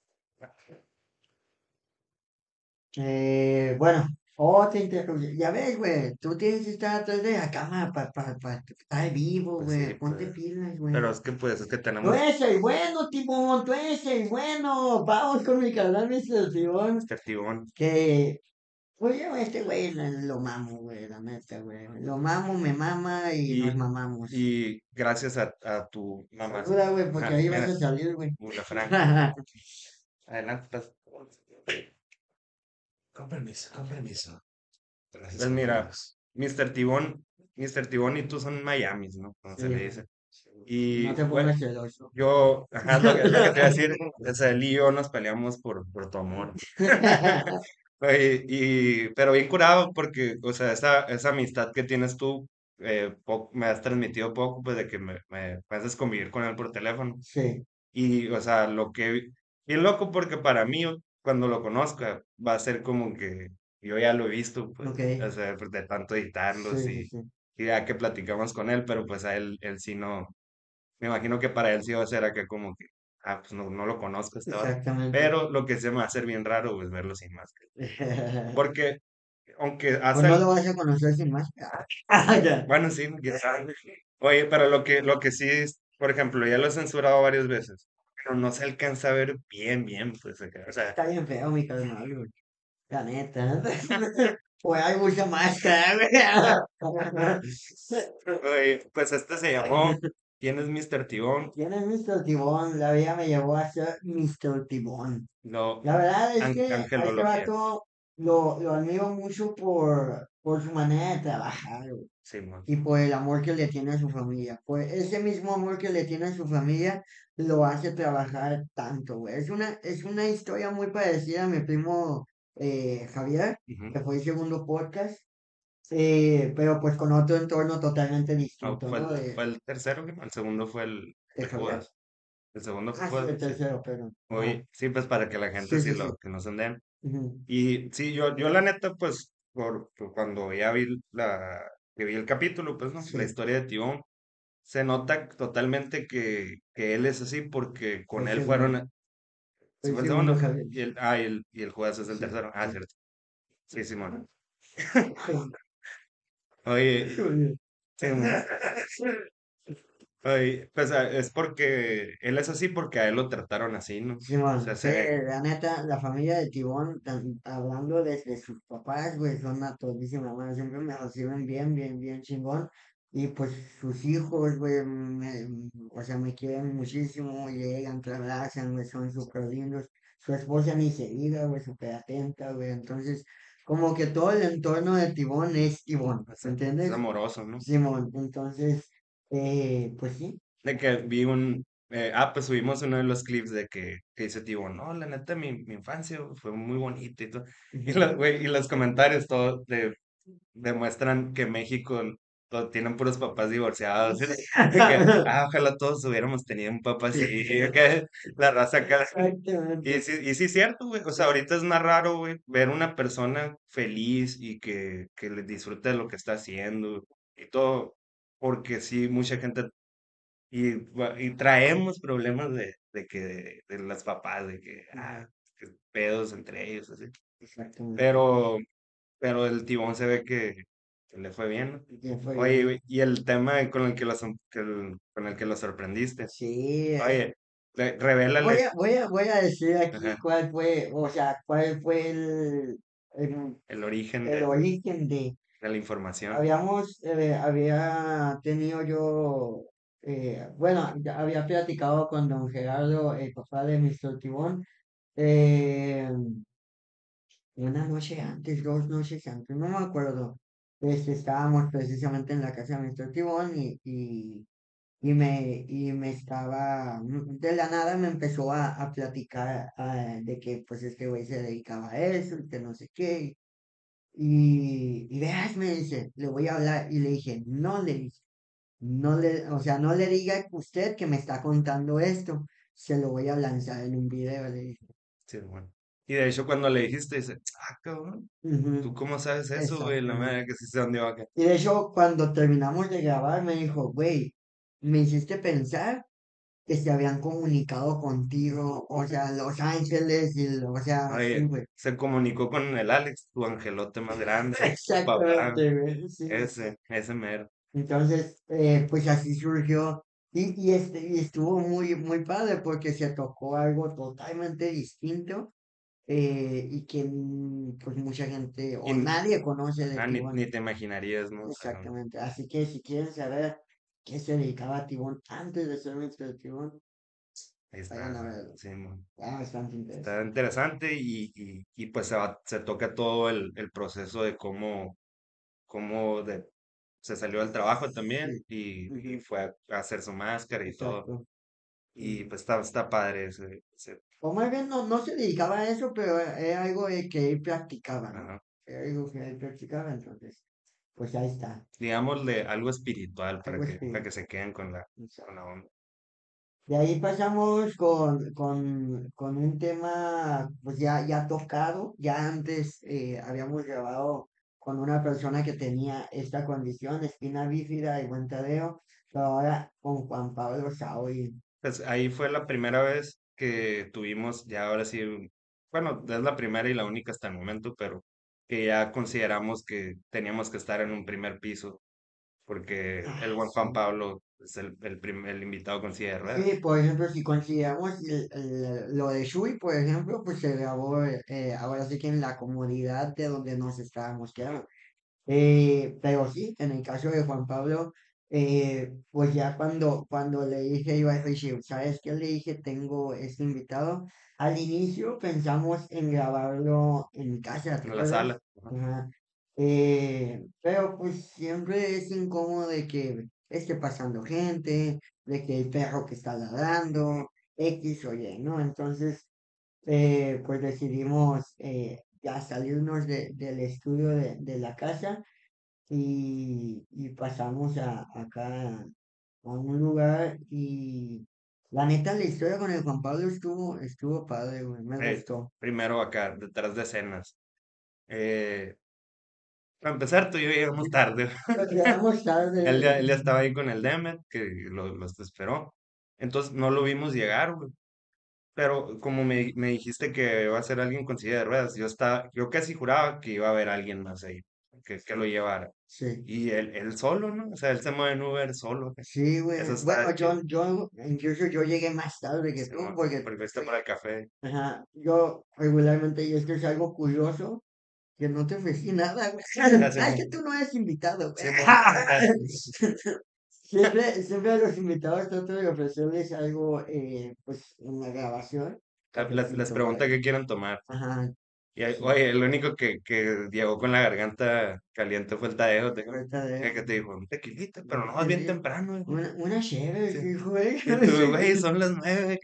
[SPEAKER 1] Bueno, otra interrupción. Ya ves, güey, tú tienes que estar atrás de la cámara para estar vivo,
[SPEAKER 2] Pues sí,
[SPEAKER 1] güey. Ponte
[SPEAKER 2] pues.
[SPEAKER 1] pilas,
[SPEAKER 2] Pero
[SPEAKER 1] güey.
[SPEAKER 2] es que
[SPEAKER 1] Tú
[SPEAKER 2] tenemos
[SPEAKER 1] eres el bueno, Timón, tú eres el bueno. Vamos con mi canal, Mr. Timón.
[SPEAKER 2] Mr. Tibón.
[SPEAKER 1] Que, oye, este güey lo mamo, güey, la neta, güey. Lo mamo, me mama y nos
[SPEAKER 2] Y,
[SPEAKER 1] mamamos.
[SPEAKER 2] y gracias a tu mamá.
[SPEAKER 1] Saluda, güey, porque
[SPEAKER 2] Ajá,
[SPEAKER 1] ahí vas
[SPEAKER 2] mira,
[SPEAKER 1] a salir, güey.
[SPEAKER 2] Bula Frank. Adelante, pues.
[SPEAKER 3] Con permiso, con permiso. Gracias,
[SPEAKER 2] Pues mira,
[SPEAKER 3] compañeros.
[SPEAKER 2] Mr. Tibón, Mr. Tibón y tú son Miamis, ¿no? Como se
[SPEAKER 1] Sí,
[SPEAKER 2] le
[SPEAKER 1] güey.
[SPEAKER 2] dice.
[SPEAKER 1] No
[SPEAKER 2] Y
[SPEAKER 1] te
[SPEAKER 2] bueno,
[SPEAKER 1] pongas celoso.
[SPEAKER 2] yo, ajá, lo que te iba a decir, o sea, él y yo nos peleamos por tu amor. Oye, pero bien curado porque, o sea, esa amistad que tienes tú, me has transmitido poco, pues de que me haces convivir con él por teléfono.
[SPEAKER 1] Sí,
[SPEAKER 2] Y, o sea, bien loco porque para mí, cuando lo conozca, va a ser como que yo ya lo he visto, pues,
[SPEAKER 1] ok.
[SPEAKER 2] o sea, pues, de tanto editarlos
[SPEAKER 1] Sí, sí, sí.
[SPEAKER 2] y ya que platicamos con él, pero pues a él sí no, me imagino que para él sí va a ser acá como que, pues no lo conozco este vato.
[SPEAKER 1] Exactamente.
[SPEAKER 2] Pero lo que se me va a hacer bien raro, pues, verlo sin máscara. Porque, aunque
[SPEAKER 1] Pues
[SPEAKER 2] hace,
[SPEAKER 1] no lo vas a conocer sin más. Ya.
[SPEAKER 2] bueno, sí, quién sabe. Oye, pero lo que sí es, por ejemplo, ya lo he censurado varias veces, pero no se alcanza a ver bien, bien, pues, acá, o sea,
[SPEAKER 1] Está bien feo mi carnal, güey. La neta. Pues hay mucha máscara, güey.
[SPEAKER 2] oye, pues este se llamó ¿Quién es Mr. Tibón?
[SPEAKER 1] ¿Quién es Mr. Tibón? La vida me llevó a ser Mr. Tibón.
[SPEAKER 2] No,
[SPEAKER 1] La verdad es que a este
[SPEAKER 2] angelología,
[SPEAKER 1] vato lo admiro mucho por su manera de trabajar, güey,
[SPEAKER 2] sí, man.
[SPEAKER 1] y por el amor que le tiene a su familia. Pues ese mismo amor que le tiene a su familia lo hace trabajar tanto, güey. Es una historia muy parecida a mi primo Javier,
[SPEAKER 2] Ujú.
[SPEAKER 1] que fue el segundo podcast, pero pues con otro entorno totalmente
[SPEAKER 2] No,
[SPEAKER 1] distinto, ¿no?
[SPEAKER 2] fue el tercero, ¿no? El segundo fue
[SPEAKER 1] De
[SPEAKER 2] el
[SPEAKER 1] Javier.
[SPEAKER 2] Judas. El segundo fue
[SPEAKER 1] Ah, sí,
[SPEAKER 2] Judas,
[SPEAKER 1] el
[SPEAKER 2] sí.
[SPEAKER 1] tercero, pero. Ajá.
[SPEAKER 2] Oye, sí, pues para que la gente
[SPEAKER 1] Sí, sí, sí.
[SPEAKER 2] que no se den.
[SPEAKER 1] Ujú.
[SPEAKER 2] Y sí, yo la neta, pues, por cuando ya que vi el capítulo, pues, ¿no? La
[SPEAKER 1] Sí,
[SPEAKER 2] historia de Tibón, se nota totalmente que él es así porque
[SPEAKER 1] fue
[SPEAKER 2] con
[SPEAKER 1] el
[SPEAKER 2] él
[SPEAKER 1] segundo.
[SPEAKER 2] ¿sí
[SPEAKER 1] Fue el
[SPEAKER 2] fue el
[SPEAKER 1] segundo
[SPEAKER 2] segundo?
[SPEAKER 1] Javier.
[SPEAKER 2] Y el Judas es el
[SPEAKER 1] Sí,
[SPEAKER 2] tercero. Ah,
[SPEAKER 1] sí.
[SPEAKER 2] cierto. Sí, Simón. Oye, sí, oye, pues es porque él es así porque a él lo trataron así, ¿no? O sea,
[SPEAKER 1] Simón, sí,
[SPEAKER 2] se ve.
[SPEAKER 1] la neta, la familia de Tibón, hablando desde sus papás, güey, son a todísima madre, siempre me reciben bien, bien, bien chingón. Y pues sus hijos, güey, o sea, me quieren muchísimo, llegan, te abrazan, güey, son súper lindos. Su esposa ni se diga, güey, súper atenta, güey. Entonces, como que todo el entorno de Tibón es Tibón, ¿me
[SPEAKER 2] Es
[SPEAKER 1] entiendes?
[SPEAKER 2] amoroso, ¿no?
[SPEAKER 1] Simón, entonces, pues sí.
[SPEAKER 2] De que pues subimos uno de los clips de que dice tipo, no, la neta, mi infancia fue muy bonita y todo.
[SPEAKER 1] Ujú.
[SPEAKER 2] Güey, y los comentarios todos demuestran que México tienen puros papás divorciados. De que, ojalá todos hubiéramos tenido un papá así, que la raza acá.
[SPEAKER 1] Exactamente.
[SPEAKER 2] Y sí es cierto, güey. O sea, ahorita es más raro, güey, ver una persona feliz y que le disfrute de lo que está haciendo y todo. Porque sí, mucha gente y traemos problemas de las papás, de
[SPEAKER 1] Ujú.
[SPEAKER 2] que pedos entre ellos, así.
[SPEAKER 1] Exactamente.
[SPEAKER 2] Pero, pero el Tibón se ve que le fue bien, ¿no?
[SPEAKER 1] Ya fue
[SPEAKER 2] Oye,
[SPEAKER 1] bien.
[SPEAKER 2] güey, y el tema con el que lo sorprendiste.
[SPEAKER 1] Sí,
[SPEAKER 2] Oye,
[SPEAKER 1] voy
[SPEAKER 2] revélales,
[SPEAKER 1] a, voy a, voy a decir aquí
[SPEAKER 2] ajá,
[SPEAKER 1] cuál fue, o sea, cuál fue el,
[SPEAKER 2] el origen
[SPEAKER 1] el origen de.
[SPEAKER 2] de la información.
[SPEAKER 1] Había tenido yo, bueno, ya había platicado con don Gerardo, el papá de Mr. Tibón, eh, una noche antes, 2 noches antes, no me acuerdo. Estábamos precisamente en la casa de Mr. Tibón y me estaba, de la nada me empezó a platicar de que pues este güey se dedicaba a eso y que no sé qué. Y veas, me dice, le voy a hablar. Y le dije, no, le dije. o sea, no le diga usted que me está contando esto, se lo voy a lanzar en un video, le dije.
[SPEAKER 2] Sí, bueno. Y de hecho cuando le dijiste, dice, cabrón, ¿tú
[SPEAKER 1] Ujú,
[SPEAKER 2] cómo sabes eso, güey? La
[SPEAKER 1] exactamente.
[SPEAKER 2] madre que sí sé dónde va acá.
[SPEAKER 1] Y de hecho, cuando terminamos de grabar, me dijo, güey, me hiciste pensar que se habían comunicado contigo, o sea, Los Ángeles, o sea, sí,
[SPEAKER 2] Oye,
[SPEAKER 1] güey.
[SPEAKER 2] se comunicó con el Alex, tu angelote más grande, tu papá,
[SPEAKER 1] Exactamente, güey, sí.
[SPEAKER 2] ese mero.
[SPEAKER 1] Entonces, pues así surgió. Y estuvo muy padre porque se tocó algo totalmente distinto y que pues mucha gente
[SPEAKER 2] Y
[SPEAKER 1] o nadie conoce de
[SPEAKER 2] ni
[SPEAKER 1] Tibón.
[SPEAKER 2] te imaginarías, ¿no? O sea,
[SPEAKER 1] Exactamente. Así que si quieren saber qué se dedicaba a Tibón antes de ser Mr. Tibón,
[SPEAKER 2] ahí
[SPEAKER 1] vayan a
[SPEAKER 2] está,
[SPEAKER 1] verlo.
[SPEAKER 2] sí, mo.
[SPEAKER 1] Está bastante
[SPEAKER 2] Está
[SPEAKER 1] interesante.
[SPEAKER 2] interesante y pues se toca todo el proceso de cómo se salió del trabajo también
[SPEAKER 1] Sí.
[SPEAKER 2] y
[SPEAKER 1] Ujú,
[SPEAKER 2] fue a hacer su máscara y todo.
[SPEAKER 1] exacto.
[SPEAKER 2] Y
[SPEAKER 1] Ujú.
[SPEAKER 2] pues está padre
[SPEAKER 1] O más bien no se dedicaba a eso, pero es algo que él practicaba, ¿no?
[SPEAKER 2] ajá.
[SPEAKER 1] Es algo que él practicaba, entonces, pues ahí está.
[SPEAKER 2] Digámosle algo espiritual
[SPEAKER 1] Algo
[SPEAKER 2] para que
[SPEAKER 1] espiritual.
[SPEAKER 2] se queden con
[SPEAKER 1] Exacto.
[SPEAKER 2] la onda.
[SPEAKER 1] De ahí pasamos con un tema, pues ya tocado. Ya antes habíamos grabado con una persona que tenía esta condición, espina bífida y buen tadeo, pero ahora con Juan Pablo Saoy.
[SPEAKER 2] Pues ahí fue la primera vez que tuvimos, ya ahora sí, bueno, es la primera y la única hasta el momento, pero que ya consideramos que teníamos que estar en un primer piso, porque el
[SPEAKER 1] Ah,
[SPEAKER 2] buen Juan
[SPEAKER 1] sí.
[SPEAKER 2] Pablo es el invitado con silla de ruedas.
[SPEAKER 1] Sí, por ejemplo, si consideramos lo de Shui, por ejemplo, pues se grabó ahora sí que en la comodidad de donde nos estábamos quedando. Pero sí, en el caso de Juan Pablo, pues ya cuando le dije yo a Richie, ¿sabes qué? Le dije, tengo este invitado. Al inicio pensamos en grabarlo en mi casa, ¿te
[SPEAKER 2] En la sala.
[SPEAKER 1] acuerdas?
[SPEAKER 2] Ajá.
[SPEAKER 1] Ajá. Pero pues siempre es incómodo de que esté pasando gente, de que el perro que está ladrando, X o Y, ¿no? Entonces, pues decidimos ya salirnos del estudio de la casa y pasamos acá a un lugar y la neta la historia con el Juan Pablo estuvo padre, güey, me gustó.
[SPEAKER 2] Primero acá, detrás de escenas. Eh, para empezar, tú y yo llegamos tarde.
[SPEAKER 1] Nos quedamos tarde.
[SPEAKER 2] Él ya estaba ahí con el Demet, que los esperó. Entonces no lo vimos llegar, güey. Pero como me dijiste que iba a ser alguien con silla de ruedas, yo casi juraba que iba a haber alguien más ahí, que lo llevara.
[SPEAKER 1] Sí,
[SPEAKER 2] Y él solo, ¿no? O sea, él se mueve en Uber solo.
[SPEAKER 1] sí,
[SPEAKER 2] Eso
[SPEAKER 1] güey.
[SPEAKER 2] está
[SPEAKER 1] Bueno,
[SPEAKER 2] chido.
[SPEAKER 1] incluso yo llegué más tarde que tú,
[SPEAKER 2] Simón,
[SPEAKER 1] porque
[SPEAKER 2] porque está
[SPEAKER 1] pues,
[SPEAKER 2] para el café.
[SPEAKER 1] ajá, yo regularmente, y esto es algo curioso, que no te ofrecí nada, güey.
[SPEAKER 2] Ah,
[SPEAKER 1] Ah, es que
[SPEAKER 2] Simón,
[SPEAKER 1] tú no eres invitado, güey.
[SPEAKER 2] Simón.
[SPEAKER 1] Siempre a los invitados trato de ofrecerles algo, pues, en la grabación,
[SPEAKER 2] Les
[SPEAKER 1] cafecito,
[SPEAKER 2] pregunta
[SPEAKER 1] ¿vale?
[SPEAKER 2] qué quieren tomar.
[SPEAKER 1] Ajá,
[SPEAKER 2] Oye,
[SPEAKER 1] sí.
[SPEAKER 2] el único que llegó con la garganta caliente fue el Tadeo.
[SPEAKER 1] Ahorita
[SPEAKER 2] Que
[SPEAKER 1] de
[SPEAKER 2] te dijo, un tequilita, pero
[SPEAKER 1] un
[SPEAKER 2] no, más bien
[SPEAKER 1] tequila,
[SPEAKER 2] temprano, hijo.
[SPEAKER 1] una chévere,
[SPEAKER 2] Sí.
[SPEAKER 1] sí, güey.
[SPEAKER 2] Y tú,
[SPEAKER 1] Sí.
[SPEAKER 2] güey, son las 9.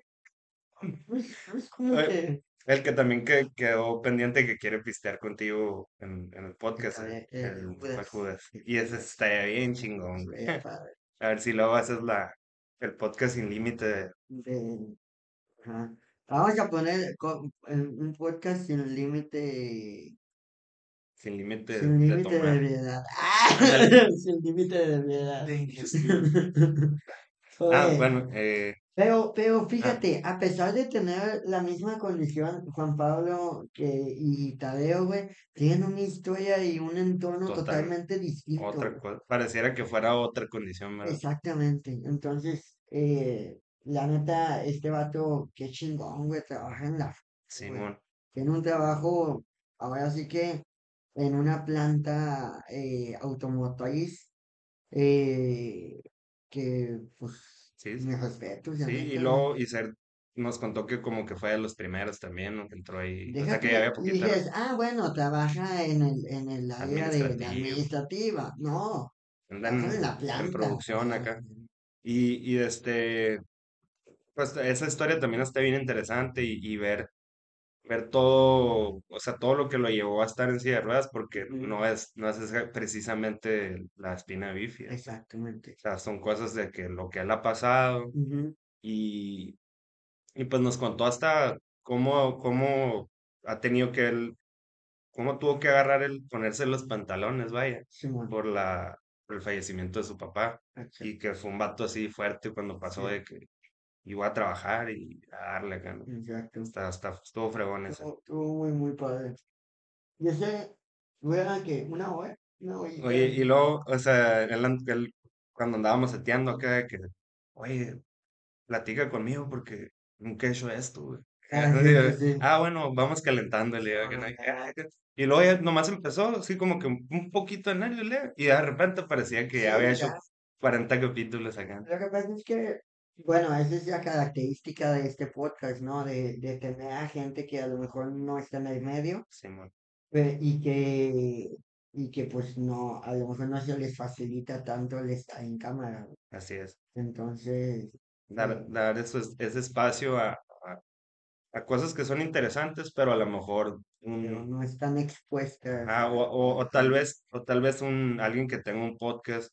[SPEAKER 1] Pues como
[SPEAKER 2] Oye,
[SPEAKER 1] que
[SPEAKER 2] el que también quedó pendiente que quiere pistear contigo en el podcast, el
[SPEAKER 1] Judas,
[SPEAKER 2] Judas. Y ese
[SPEAKER 1] Judas,
[SPEAKER 2] está bien chingón, güey.
[SPEAKER 1] sería padre.
[SPEAKER 2] A ver si luego haces el podcast sin límite,
[SPEAKER 1] Ajá. Vamos a poner un podcast
[SPEAKER 2] sin límite
[SPEAKER 1] sin
[SPEAKER 2] de
[SPEAKER 1] límite de
[SPEAKER 2] tomar.
[SPEAKER 1] ebriedad. ¡Ah!
[SPEAKER 2] Ándale.
[SPEAKER 1] Sin límite de ebriedad.
[SPEAKER 2] Dangerously. Ah,
[SPEAKER 1] Oye,
[SPEAKER 2] bueno,
[SPEAKER 1] pero
[SPEAKER 2] ah,
[SPEAKER 1] fíjate, a pesar de tener la misma condición, Juan Pablo y Tadeo, güey, tienen una historia y un entorno
[SPEAKER 2] total,
[SPEAKER 1] totalmente distinto,
[SPEAKER 2] otra
[SPEAKER 1] güey.
[SPEAKER 2] cosa. Pareciera que fuera otra condición, ¿verdad?
[SPEAKER 1] Exactamente. Entonces, la neta, este vato, qué chingón, güey, trabaja en la, güey.
[SPEAKER 2] Simón.
[SPEAKER 1] Tiene un trabajo, ahora sí que en una planta automotriz, eh, que, pues,
[SPEAKER 2] Sí,
[SPEAKER 1] mis respetos, la
[SPEAKER 2] sí, y
[SPEAKER 1] neta, güey.
[SPEAKER 2] luego nos contó que como que fue de los primeros también, ¿no? Que entró ahí, o sea que ya
[SPEAKER 1] Déjate,
[SPEAKER 2] había
[SPEAKER 1] y
[SPEAKER 2] poquita
[SPEAKER 1] dices, ah, bueno, trabaja en el área de
[SPEAKER 2] administrativo,
[SPEAKER 1] administrativa. No, trabaja en
[SPEAKER 2] andan
[SPEAKER 1] la
[SPEAKER 2] en
[SPEAKER 1] planta, o
[SPEAKER 2] producción
[SPEAKER 1] sea,
[SPEAKER 2] acá. Y pues esa historia también está bien interesante y ver ver todo, o sea, todo lo que lo llevó a estar en silla de ruedas, porque
[SPEAKER 1] Ujú,
[SPEAKER 2] no es precisamente la espina bífida.
[SPEAKER 1] exactamente.
[SPEAKER 2] O sea, son cosas de que lo que él ha pasado
[SPEAKER 1] Ujú,
[SPEAKER 2] y, y pues nos contó hasta cómo ha tenido que él, cómo tuvo que agarrar el, ponerse los pantalones, vaya,
[SPEAKER 1] Simón,
[SPEAKER 2] por la, por el fallecimiento de su papá. Y
[SPEAKER 1] exacto.
[SPEAKER 2] que fue un vato así fuerte cuando pasó
[SPEAKER 1] Sí,
[SPEAKER 2] de que iba a trabajar y a darle acá, ¿no?
[SPEAKER 1] exacto.
[SPEAKER 2] Estuvo fregón ese.
[SPEAKER 1] Estuvo muy, muy padre. Y ese, ¿verdad que una
[SPEAKER 2] Oye,
[SPEAKER 1] horita?
[SPEAKER 2] y luego, o sea, cuando andábamos seteando acá, de que, oye, platica conmigo porque nunca he hecho esto, güey.
[SPEAKER 1] Ah, sí, sí, sí.
[SPEAKER 2] Bueno, vamos calentándole.
[SPEAKER 1] Sí,
[SPEAKER 2] Ya, que no hay-
[SPEAKER 1] mamá.
[SPEAKER 2] Y luego ya nomás empezó, así como que un poquito de nervios, y de repente parecía que ya había
[SPEAKER 1] Sí,
[SPEAKER 2] hecho
[SPEAKER 1] ya.
[SPEAKER 2] 40 capítulos acá.
[SPEAKER 1] Lo que pasa es que, bueno, esa es la característica de este podcast, ¿no? De tener a gente que a lo mejor no está en el medio
[SPEAKER 2] Simón,
[SPEAKER 1] y y que pues no, a lo mejor no se les facilita tanto el estar en cámara.
[SPEAKER 2] así es.
[SPEAKER 1] Entonces,
[SPEAKER 2] Dar,
[SPEAKER 1] eh,
[SPEAKER 2] dar ese espacio a cosas que son interesantes, pero a lo mejor
[SPEAKER 1] pero
[SPEAKER 2] un,
[SPEAKER 1] no están expuestas
[SPEAKER 2] ajá,
[SPEAKER 1] a la gente.
[SPEAKER 2] o tal vez alguien que tenga un podcast,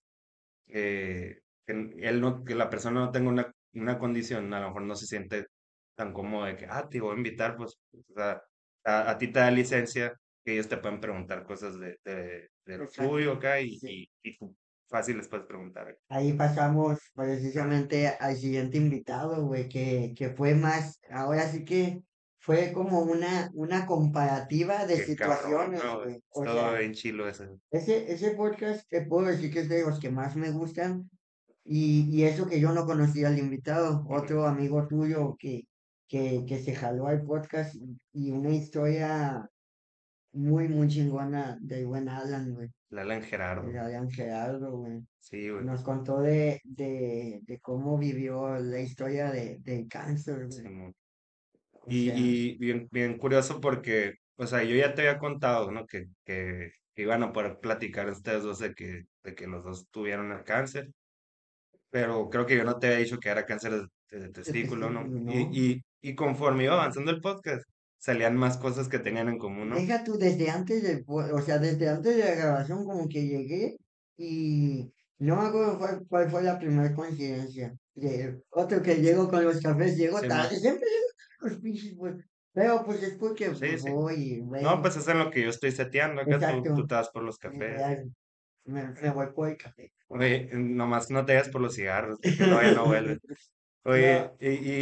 [SPEAKER 2] que él no, que la persona no tenga una condición, a lo mejor no se siente tan cómodo de que, te voy a invitar, pues, o sea, a ti te da licencia, que ellos te pueden preguntar cosas de lo tuyo
[SPEAKER 1] Exacto.
[SPEAKER 2] acá
[SPEAKER 1] Sí.
[SPEAKER 2] y tú fácil les puedes preguntar.
[SPEAKER 1] Ahí pasamos precisamente al siguiente invitado, güey, que fue más, ahora sí que fue como una comparativa de
[SPEAKER 2] Qué cabrón,
[SPEAKER 1] situaciones,
[SPEAKER 2] ¿no?
[SPEAKER 1] güey. O
[SPEAKER 2] Todo
[SPEAKER 1] sea,
[SPEAKER 2] bien chilo ese.
[SPEAKER 1] ese podcast te puedo decir que es de los que más me gustan y eso que yo no conocía al invitado,
[SPEAKER 2] Ujú.
[SPEAKER 1] otro amigo tuyo que se jaló al podcast y una historia muy, muy chingona del buen Alan, güey,
[SPEAKER 2] La Alan
[SPEAKER 1] el
[SPEAKER 2] Gerardo.
[SPEAKER 1] Alan Gerardo, güey.
[SPEAKER 2] Sí, güey.
[SPEAKER 1] Nos contó de cómo vivió la historia del cáncer, güey.
[SPEAKER 2] Simón.
[SPEAKER 1] O sea,
[SPEAKER 2] Y bien, bien curioso porque, o sea, yo ya te había contado, ¿no? Que iban a poder platicar ustedes dos de que los dos tuvieron el cáncer, pero creo que yo no te había dicho que era cáncer de
[SPEAKER 1] el
[SPEAKER 2] testículo, ¿no?
[SPEAKER 1] testículo, ¿no?
[SPEAKER 2] Y conforme iba avanzando el podcast, salían más cosas que tenían en común, ¿no?
[SPEAKER 1] Deja tú desde antes o sea, desde antes de la grabación como que llegué y no me acuerdo cuál fue la primera coincidencia. Otro que llego con los cafés, llego
[SPEAKER 2] Sí,
[SPEAKER 1] tarde,
[SPEAKER 2] man.
[SPEAKER 1] siempre llego con los pinches, pues. Pero pues es porque
[SPEAKER 2] Sí,
[SPEAKER 1] pues
[SPEAKER 2] sí.
[SPEAKER 1] voy y,
[SPEAKER 2] No,
[SPEAKER 1] güey,
[SPEAKER 2] pues es en lo que yo estoy seteando acá, tú
[SPEAKER 1] exacto,
[SPEAKER 2] te vas por los cafés.
[SPEAKER 1] literal, me voy por el café.
[SPEAKER 2] Oye, nomás no te vayas por los cigarros, porque luego ya no vuelves. Oye,
[SPEAKER 1] No,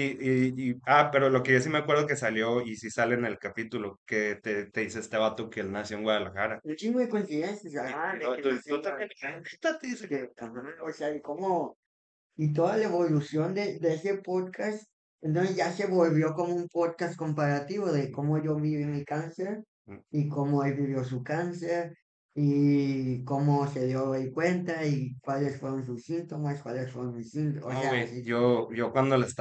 [SPEAKER 2] pero lo que yo sí me acuerdo que salió, y sí sale en el capítulo, que te dice este vato que él nació en Guadalajara.
[SPEAKER 1] un chingo de coincidencias,
[SPEAKER 2] Y
[SPEAKER 1] de
[SPEAKER 2] luego
[SPEAKER 1] que
[SPEAKER 2] tú
[SPEAKER 1] nació
[SPEAKER 2] también, neta, te dice que,
[SPEAKER 1] ajá, o sea, y cómo, y toda la evolución de ese podcast, entonces ya se volvió como un podcast comparativo de cómo yo viví mi cáncer
[SPEAKER 2] mm,
[SPEAKER 1] y cómo él vivió su cáncer y cómo se dio él cuenta y cuáles fueron sus síntomas, cuáles fueron mis síntomas, o
[SPEAKER 2] no,
[SPEAKER 1] sea,
[SPEAKER 2] güey,
[SPEAKER 1] así,
[SPEAKER 2] yo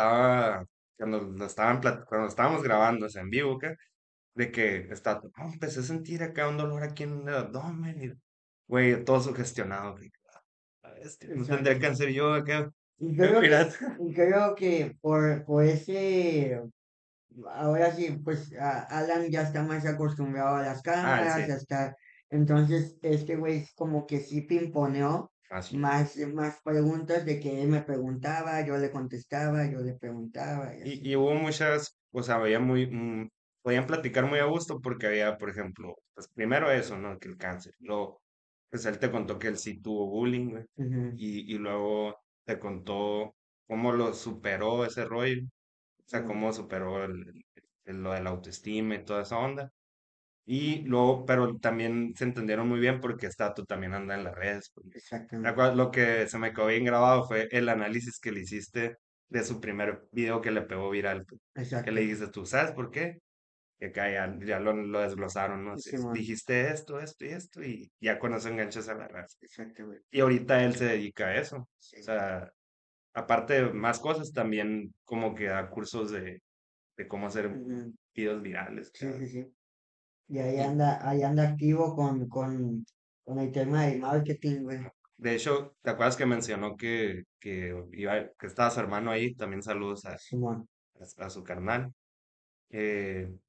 [SPEAKER 2] cuando estábamos grabando, o sea, en vivo, ¿qué? De que empecé a sentir acá un dolor aquí en el abdomen, y, güey, todo sugestionado, güey. No tendría
[SPEAKER 1] exacto.
[SPEAKER 2] cáncer yo acá.
[SPEAKER 1] Y creo
[SPEAKER 2] Mira,
[SPEAKER 1] y creo que por ese ahora sí, pues Alan ya está más acostumbrado a las cámaras,
[SPEAKER 2] sí,
[SPEAKER 1] entonces este güey es como que sí pimponeó
[SPEAKER 2] así.
[SPEAKER 1] más preguntas de que él me preguntaba, yo le contestaba, yo le preguntaba y así.
[SPEAKER 2] Y hubo muchas, o sea, había podían platicar muy a gusto porque había, por ejemplo, pues primero eso, ¿no? Que el cáncer. Luego, pues él te contó que él sí tuvo bullying, güey.
[SPEAKER 1] Ujú,
[SPEAKER 2] Y luego te contó cómo lo superó ese rollo. O sea,
[SPEAKER 1] Simón,
[SPEAKER 2] cómo superó lo de la autoestima y toda esa onda. Y luego, pero también se entendieron muy bien porque tú también anda en las redes, pues.
[SPEAKER 1] exactamente,
[SPEAKER 2] Lo que se me quedó bien grabado fue el análisis que le hiciste de su primer video que le pegó viral, pues. Que le
[SPEAKER 1] exacto,
[SPEAKER 2] dijiste tú, ¿sabes por qué? Que acá ya lo desglosaron, ¿no? Así,
[SPEAKER 1] Simón,
[SPEAKER 2] dijiste esto, esto y esto, y ya con eso enganchas a la raza.
[SPEAKER 1] exactamente,
[SPEAKER 2] Y ahorita él se dedica a eso. O
[SPEAKER 1] sí,
[SPEAKER 2] sea, aparte de más cosas, también como que da cursos de cómo hacer
[SPEAKER 1] ujú,
[SPEAKER 2] videos virales.
[SPEAKER 1] sí, sí, sí. Y
[SPEAKER 2] Y
[SPEAKER 1] ahí anda activo con el tema del marketing, güey,
[SPEAKER 2] de hecho, ¿te acuerdas que mencionó que estaba su hermano ahí? También saludos
[SPEAKER 1] Simón,
[SPEAKER 2] a su carnal. Eh,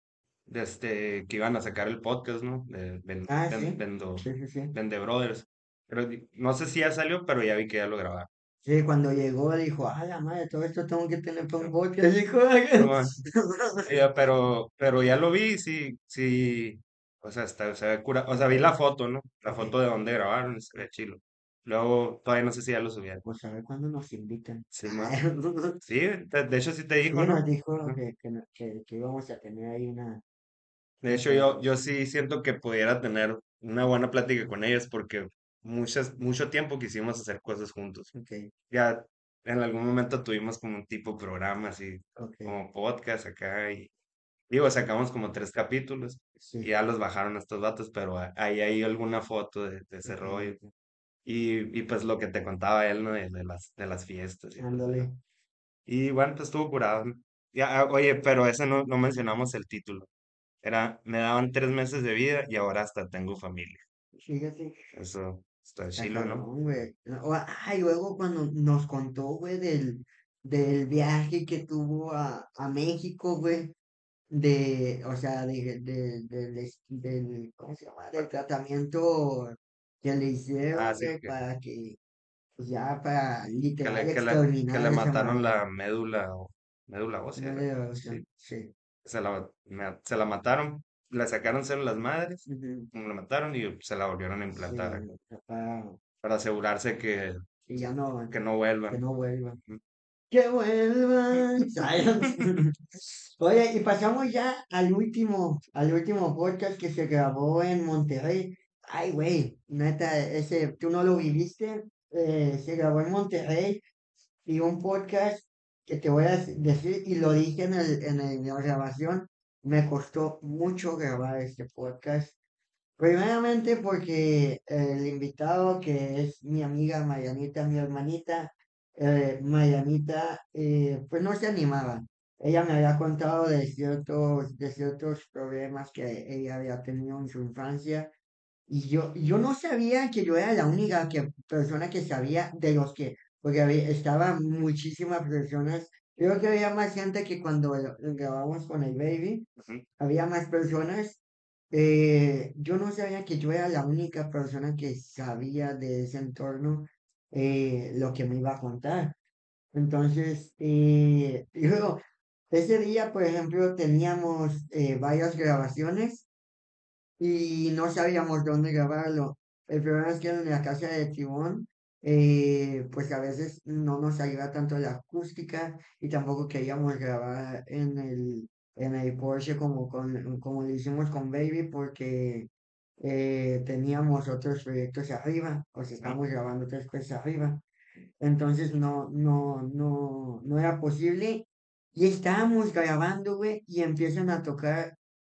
[SPEAKER 2] que iban a sacar el podcast, ¿no? De
[SPEAKER 1] Ah, sí, sí, sí, sí.
[SPEAKER 2] Vende Brothers. Pero no sé si ya salió, pero ya vi que ya lo grabaron.
[SPEAKER 1] Sí, cuando llegó dijo, ah, la madre, todo esto tengo que tener para un podcast, dijo.
[SPEAKER 2] Simón. Pero ya lo vi, sí, sí, o sea, se ve cura, o sea, vi la foto, ¿no? La
[SPEAKER 1] Ok,
[SPEAKER 2] foto de donde grabaron, y se ve chilo. Luego, todavía no sé si ya lo subieron.
[SPEAKER 1] pues a ver cuándo nos invitan.
[SPEAKER 2] Sí, sí, de hecho sí te dijo,
[SPEAKER 1] Sí,
[SPEAKER 2] ¿no?
[SPEAKER 1] nos dijo
[SPEAKER 2] Ujú.
[SPEAKER 1] que íbamos a tener ahí
[SPEAKER 2] De
[SPEAKER 1] una
[SPEAKER 2] hecho,
[SPEAKER 1] plática.
[SPEAKER 2] yo sí siento que pudiera tener una buena plática con ellos porque mucho tiempo quisimos hacer cosas juntos.
[SPEAKER 1] Ok,
[SPEAKER 2] Ya en algún momento tuvimos como un tipo de programa así,
[SPEAKER 1] ok,
[SPEAKER 2] como podcast acá y digo, sacamos como 3 capítulos y
[SPEAKER 1] sí,
[SPEAKER 2] ya los bajaron estos datos, pero ahí hay alguna foto de ese
[SPEAKER 1] ok,
[SPEAKER 2] rollo.
[SPEAKER 1] ok.
[SPEAKER 2] Y pues lo que te contaba él, ¿no? De las fiestas y todo eso.
[SPEAKER 1] Ándale.
[SPEAKER 2] Y bueno, pues estuvo curado, ¿no? Ya, oye, pero ese no mencionamos el título. Me daban 3 meses de vida y ahora hasta tengo familia.
[SPEAKER 1] Fíjate,
[SPEAKER 2] Eso está
[SPEAKER 1] está
[SPEAKER 2] chilo, ¿no?
[SPEAKER 1] cabrón, güey. Ay, luego cuando nos contó, güey, del viaje que tuvo a México, güey, o sea, ¿cómo se llama? Del tratamiento que le
[SPEAKER 2] Ah,
[SPEAKER 1] hicieron,
[SPEAKER 2] sí,
[SPEAKER 1] güey, para que, pues ya, para literal
[SPEAKER 2] que le
[SPEAKER 1] exterminar esa
[SPEAKER 2] mataron
[SPEAKER 1] madre.
[SPEAKER 2] la médula ósea,
[SPEAKER 1] No
[SPEAKER 2] ¿no?
[SPEAKER 1] le da
[SPEAKER 2] Sí.
[SPEAKER 1] opción, sí.
[SPEAKER 2] Se la mataron, le sacaron células madres,
[SPEAKER 1] Ujú.
[SPEAKER 2] como la mataron y se la volvieron a implantar
[SPEAKER 1] Sí,
[SPEAKER 2] acá,
[SPEAKER 1] para
[SPEAKER 2] para asegurarse
[SPEAKER 1] que ya no,
[SPEAKER 2] que no
[SPEAKER 1] que
[SPEAKER 2] vuelvan.
[SPEAKER 1] no vuelva.
[SPEAKER 2] Ujú.
[SPEAKER 1] Que vuelvan. Oye, y pasamos ya al último podcast que se grabó en Monterrey. Ay, güey, neta, ese, tú no lo viviste. Se grabó en Monterrey y un podcast que te voy a decir, y lo dije en la grabación, me costó mucho grabar este podcast. Primeramente porque el invitado, que es mi amiga Marianita, mi hermanita, Marianita, pues no se animaba. Ella me había contado de ciertos problemas que ella había tenido en su infancia y yo no sabía que yo era la única persona que sabía de los que, porque estaban muchísimas personas. Creo que había más gente que cuando grabamos con el Baby,
[SPEAKER 2] Ujú.
[SPEAKER 1] había más personas. Yo no sabía que yo era la única persona que sabía de ese entorno, lo que me iba a contar. Entonces, y luego, ese día, por ejemplo, teníamos varias grabaciones y no sabíamos dónde grabarlo. El problema es que en la casa de Tibón, pues a veces no nos ayuda tanto la acústica y tampoco queríamos grabar en el Porsche como lo hicimos con Baby porque teníamos otros proyectos arriba, o sea,
[SPEAKER 2] Ujú.
[SPEAKER 1] estábamos grabando otras cosas arriba. Entonces no era posible. Y estábamos grabando, güey, y empiezan a tocar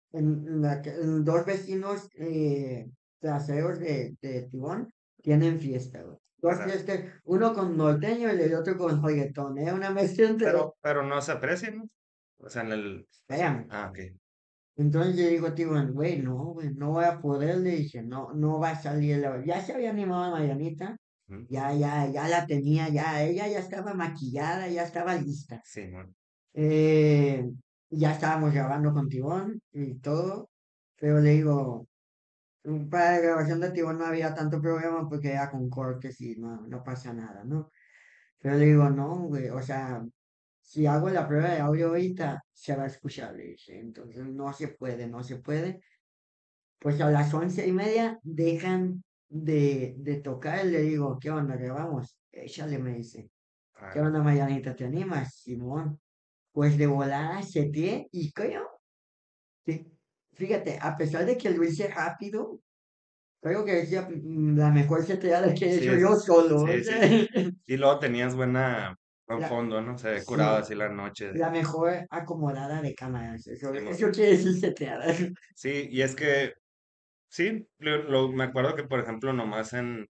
[SPEAKER 1] en dos vecinos traseros de Tibón, tienen fiesta, güey. Dos
[SPEAKER 2] Ajá.
[SPEAKER 1] fiestas, uno con norteño y el otro con reggaetón, una mezcla entre,
[SPEAKER 2] Pero no se aprecia, ¿no? O sea, o sea,
[SPEAKER 1] espérame.
[SPEAKER 2] ok.
[SPEAKER 1] Entonces le digo a Tibón, güey, no voy a poder, le dije, no, no va a salir ya se había animado Marianita,
[SPEAKER 2] Ujú.
[SPEAKER 1] ya la tenía, ella ya estaba maquillada, ya estaba lista.
[SPEAKER 2] Sí, bueno.
[SPEAKER 1] Eh, ya estábamos grabando con Tibón y todo, pero le digo, para la grabación de Tibón no había tanto problema porque era con cortes y no pasa nada, ¿no? Pero le digo, no, güey, o sea, si hago la prueba de audio ahorita, se va a escuchar, le dije, entonces no se puede. Pues a las 11:30 dejan de tocar y le digo, ¿qué onda? ¿Grabamos? Échale, me dice. ¿Qué
[SPEAKER 2] Ah,
[SPEAKER 1] onda, Mayanita? ¿Te animas, Simón? Pues de volada seteé y creo, sí, fíjate, a pesar de que lo hice rápido, creo que es la mejor seteada que he
[SPEAKER 2] sí,
[SPEAKER 1] hecho yo solo. O
[SPEAKER 2] sí,
[SPEAKER 1] sea,
[SPEAKER 2] sí. Y luego tenías buen
[SPEAKER 1] la,
[SPEAKER 2] fondo, ¿no? Se ve curado
[SPEAKER 1] sí,
[SPEAKER 2] así la noche.
[SPEAKER 1] la mejor acomodada de cámaras. Eso,
[SPEAKER 2] Sí,
[SPEAKER 1] eso quiere decir seteada.
[SPEAKER 2] sí, y es que, sí, me acuerdo que, por ejemplo, nomás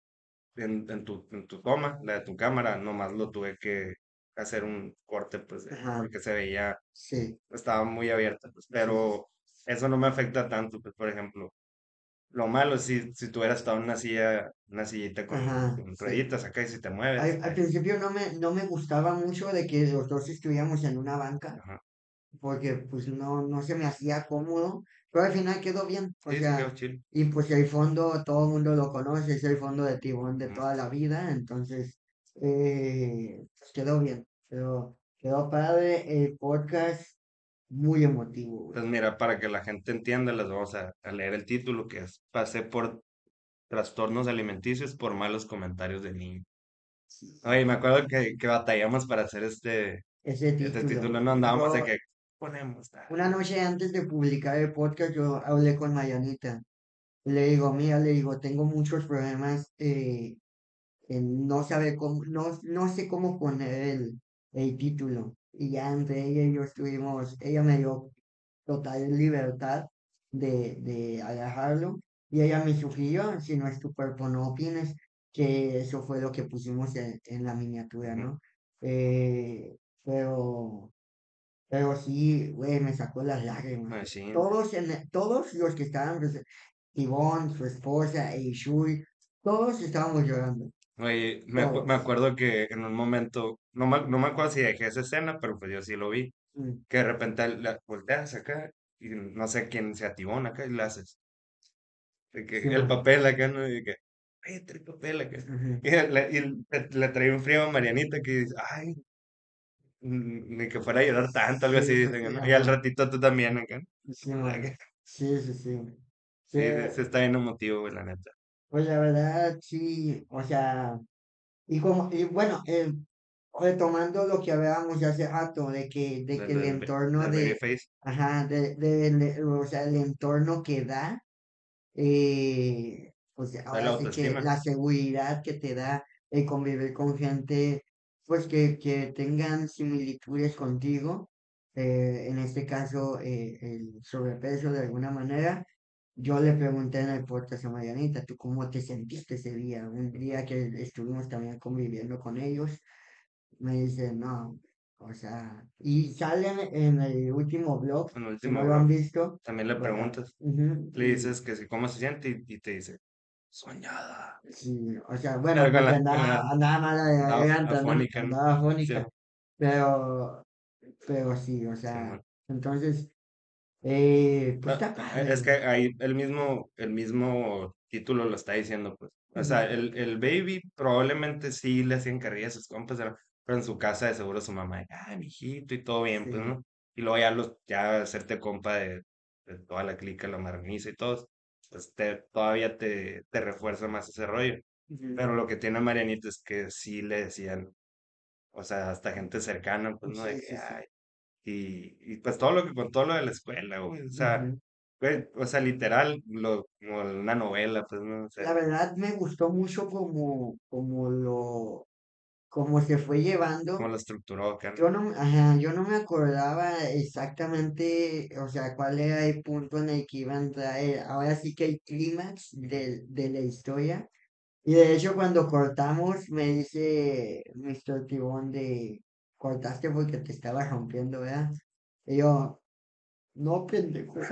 [SPEAKER 2] en tu toma, la de tu cámara, nomás lo tuve que hacer un corte, pues,
[SPEAKER 1] Ajá,
[SPEAKER 2] porque se veía,
[SPEAKER 1] sí,
[SPEAKER 2] estaba muy abierta, pues,
[SPEAKER 1] sí, sí,
[SPEAKER 2] pero eso no me afecta tanto, pues, por ejemplo, lo malo es si tú hubieras estado en una sillita
[SPEAKER 1] ajá,
[SPEAKER 2] con
[SPEAKER 1] sí.
[SPEAKER 2] rueditas acá y si te mueves,
[SPEAKER 1] Al principio no me gustaba mucho de que los dos estuviéramos en una banca,
[SPEAKER 2] ajá,
[SPEAKER 1] porque pues no se me hacía cómodo, pero al final quedó bien, o
[SPEAKER 2] Sí, sí, quedó
[SPEAKER 1] sea,
[SPEAKER 2] chill.
[SPEAKER 1] y pues el fondo todo el mundo lo conoce, es el fondo de Tibón de
[SPEAKER 2] Ujú.
[SPEAKER 1] toda la vida, entonces pues quedó bien, quedó padre el podcast, muy emotivo, güey.
[SPEAKER 2] Pues mira, para que la gente entienda, les vamos a leer el título que es Pasé por trastornos alimenticios por malos comentarios de niño. Oye, me acuerdo que batallamos para hacer
[SPEAKER 1] Ese
[SPEAKER 2] este
[SPEAKER 1] título,
[SPEAKER 2] título, no
[SPEAKER 1] güey.
[SPEAKER 2] andábamos de
[SPEAKER 1] Yo,
[SPEAKER 2] que ponemos.
[SPEAKER 1] una noche antes de publicar el podcast, yo hablé con Mayanita. Le digo, mira, le digo, tengo muchos problemas en no saber cómo, no sé cómo poner el título. Y ya entre ella y yo estuvimos, ella me dio total libertad de agarrarlo. Y ella me sugirió, si no es tu cuerpo, no opines, que eso fue lo que pusimos en la miniatura,
[SPEAKER 2] Ujú.
[SPEAKER 1] ¿no? Eh, pero pero sí, güey, me sacó las lágrimas, güey.
[SPEAKER 2] Machine.
[SPEAKER 1] Todos los que estaban, Ivonne, su esposa, e Shui, todos estábamos llorando.
[SPEAKER 2] Oye, me
[SPEAKER 1] Todos.
[SPEAKER 2] acuerdo que en un momento, no me acuerdo si dejé esa escena, pero pues yo sí lo vi,
[SPEAKER 1] Mm,
[SPEAKER 2] que de repente la volteas acá y no sé quién se ativona acá y la haces. De que
[SPEAKER 1] sí,
[SPEAKER 2] el
[SPEAKER 1] man.
[SPEAKER 2] papel acá, ¿no? Y que, ay, trae papel acá.
[SPEAKER 1] Ujú.
[SPEAKER 2] Y le traía un frío a Marianita que dice, ay, ni que fuera a llorar tanto, algo
[SPEAKER 1] Sí,
[SPEAKER 2] así
[SPEAKER 1] sí,
[SPEAKER 2] dicen,
[SPEAKER 1] sí,
[SPEAKER 2] ¿no? Y al
[SPEAKER 1] ajá.
[SPEAKER 2] ratito tú también acá.
[SPEAKER 1] Sí, man. Sí, sí, sí. Sí,
[SPEAKER 2] Sí, sí, sí está bien emotivo, güey, la neta.
[SPEAKER 1] pues la verdad, sí, o sea, y bueno, retomando lo que hablábamos ya hace rato, de que el entorno
[SPEAKER 2] Del baby face,
[SPEAKER 1] ajá, o sea, el entorno que da. Pues
[SPEAKER 2] de la
[SPEAKER 1] ahora sí que
[SPEAKER 2] autoestima.
[SPEAKER 1] la seguridad que te da el convivir con gente, pues que tengan similitudes contigo, en este caso el sobrepeso de alguna manera. Yo le pregunté en el podcast a Marianita, ¿tú cómo te sentiste ese día? Un día que estuvimos también conviviendo con ellos, me dice, no, o sea, y sale en el último blog,
[SPEAKER 2] En el
[SPEAKER 1] si no
[SPEAKER 2] último,
[SPEAKER 1] lo
[SPEAKER 2] bro,
[SPEAKER 1] han visto,
[SPEAKER 2] también le
[SPEAKER 1] ¿verdad?
[SPEAKER 2] preguntas,
[SPEAKER 1] Ujú.
[SPEAKER 2] le dices que sí, cómo se siente y te dice, soñada.
[SPEAKER 1] Sí, o sea, bueno,
[SPEAKER 2] Pero
[SPEAKER 1] porque
[SPEAKER 2] con la
[SPEAKER 1] andaba mala de la
[SPEAKER 2] andaba
[SPEAKER 1] garganta, ¿no?
[SPEAKER 2] afónica, ¿no?
[SPEAKER 1] Andaba
[SPEAKER 2] Sí,
[SPEAKER 1] afónica, pero, pero sí, o
[SPEAKER 2] sí,
[SPEAKER 1] sea,
[SPEAKER 2] man.
[SPEAKER 1] entonces, pues
[SPEAKER 2] Ah,
[SPEAKER 1] está
[SPEAKER 2] es
[SPEAKER 1] padre.
[SPEAKER 2] que ahí el mismo título lo está diciendo, pues. O sea,
[SPEAKER 1] Ujú.
[SPEAKER 2] el baby probablemente sí le hacían carrilla a sus compas, pero en su casa de seguro su mamá, ay, mijito, y todo bien, pues,
[SPEAKER 1] Sí,
[SPEAKER 2] ¿no? Y luego ya hacerte compa de toda la clica, la marniza y todos, pues todavía te refuerza más ese rollo.
[SPEAKER 1] ujú.
[SPEAKER 2] Pero lo que tiene Marianita es que sí le decían, o sea, hasta gente cercana, pues, ¿no? De
[SPEAKER 1] Sí,
[SPEAKER 2] que,
[SPEAKER 1] sí, sí.
[SPEAKER 2] ay, y pues todo lo que con todo lo de la escuela, güey, o sea,
[SPEAKER 1] Ujú.
[SPEAKER 2] güey, o sea, literal, como una novela, pues, ¿no? O sea,
[SPEAKER 1] La verdad me gustó mucho como se fue
[SPEAKER 2] como
[SPEAKER 1] llevando.
[SPEAKER 2] lo estructuró acá, ¿no?
[SPEAKER 1] Yo no me acordaba exactamente, o sea, cuál era el punto en el que iba a entrar. Ahora sí que el clímax de la historia. Y de hecho, cuando cortamos, me dice Mr. Tibón de, cortaste porque te estaba rompiendo, ¿verdad? Y yo, no, pendejo.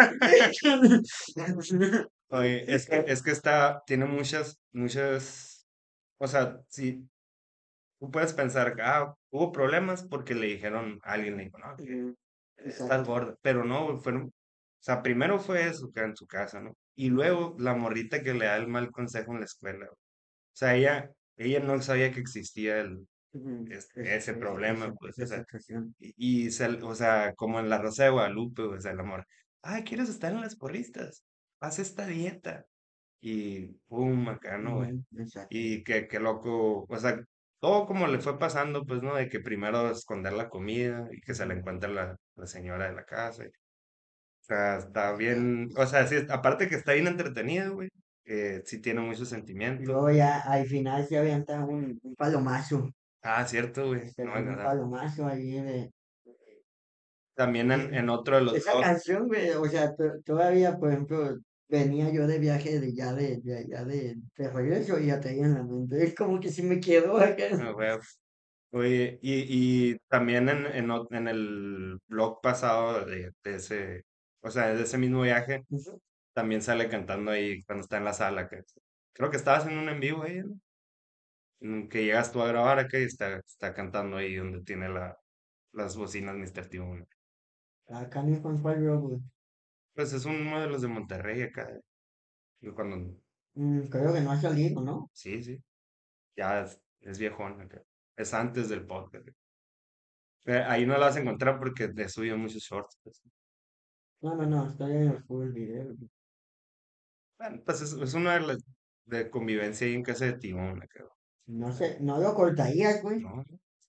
[SPEAKER 2] Oye, es que tiene muchas, o sea, sí, tú puedes pensar, hubo problemas porque le dijeron, alguien le dijo, no, que
[SPEAKER 1] Ujú.
[SPEAKER 2] estás
[SPEAKER 1] Exacto.
[SPEAKER 2] gorda, pero no, güey, o sea, primero fue eso, que en su casa, ¿no? Y luego la morrita que le da el mal consejo en la escuela, güey. O sea, ella no sabía que existía
[SPEAKER 1] Ujú.
[SPEAKER 2] ese problema, pues,
[SPEAKER 1] Esa
[SPEAKER 2] o sea,
[SPEAKER 1] situación.
[SPEAKER 2] o sea, como en La Rosa de Guadalupe, o sea, el amor, ¿quieres estar en las porristas? Haz esta dieta. Y pum, acá, ¿no, güey?
[SPEAKER 1] Ujú. Exacto.
[SPEAKER 2] Y qué loco, o sea, todo como le fue pasando, pues, ¿no? De que primero esconder la comida y que se la
[SPEAKER 1] Ujú.
[SPEAKER 2] encuentra la señora de la casa. O sea, está bien, o sea, sí, aparte que está bien entretenido, güey, sí tiene mucho
[SPEAKER 1] Y
[SPEAKER 2] sentimiento.
[SPEAKER 1] luego ya al final se avienta un palomazo.
[SPEAKER 2] Cierto, güey,
[SPEAKER 1] Se
[SPEAKER 2] no,
[SPEAKER 1] avienta un palomazo ahí
[SPEAKER 2] también
[SPEAKER 1] de-
[SPEAKER 2] en otro de los
[SPEAKER 1] esa
[SPEAKER 2] blogs.
[SPEAKER 1] canción, güey, o sea, todavía, por ejemplo, venía yo de viaje de allá de regreso y ya traía en la mente. Es como que si me quedó acá.
[SPEAKER 2] Güey, oye, y también en el blog pasado de ese, o sea, de ese mismo viaje,
[SPEAKER 1] Ujú.
[SPEAKER 2] también sale cantando ahí cuando está en la sala, que creo que estabas en un en vivo ahí, ¿no? Que llegas tú a grabar acá y está cantando ahí donde tiene las bocinas Mr. T.
[SPEAKER 1] Acá ni con cuál vio, güey.
[SPEAKER 2] Pues es uno de los de Monterrey acá. Y cuando,
[SPEAKER 1] Creo que no ha salido, ¿no?
[SPEAKER 2] sí, sí, ya es viejón acá. Es antes del podcast. Ahí no lo vas a encontrar porque le subió muchos shorts, pues.
[SPEAKER 1] No, está en el full video, güey.
[SPEAKER 2] Bueno, pues es una de las de convivencia ahí en casa de Timón acá.
[SPEAKER 1] No sé, no lo cortarías, güey.
[SPEAKER 2] No,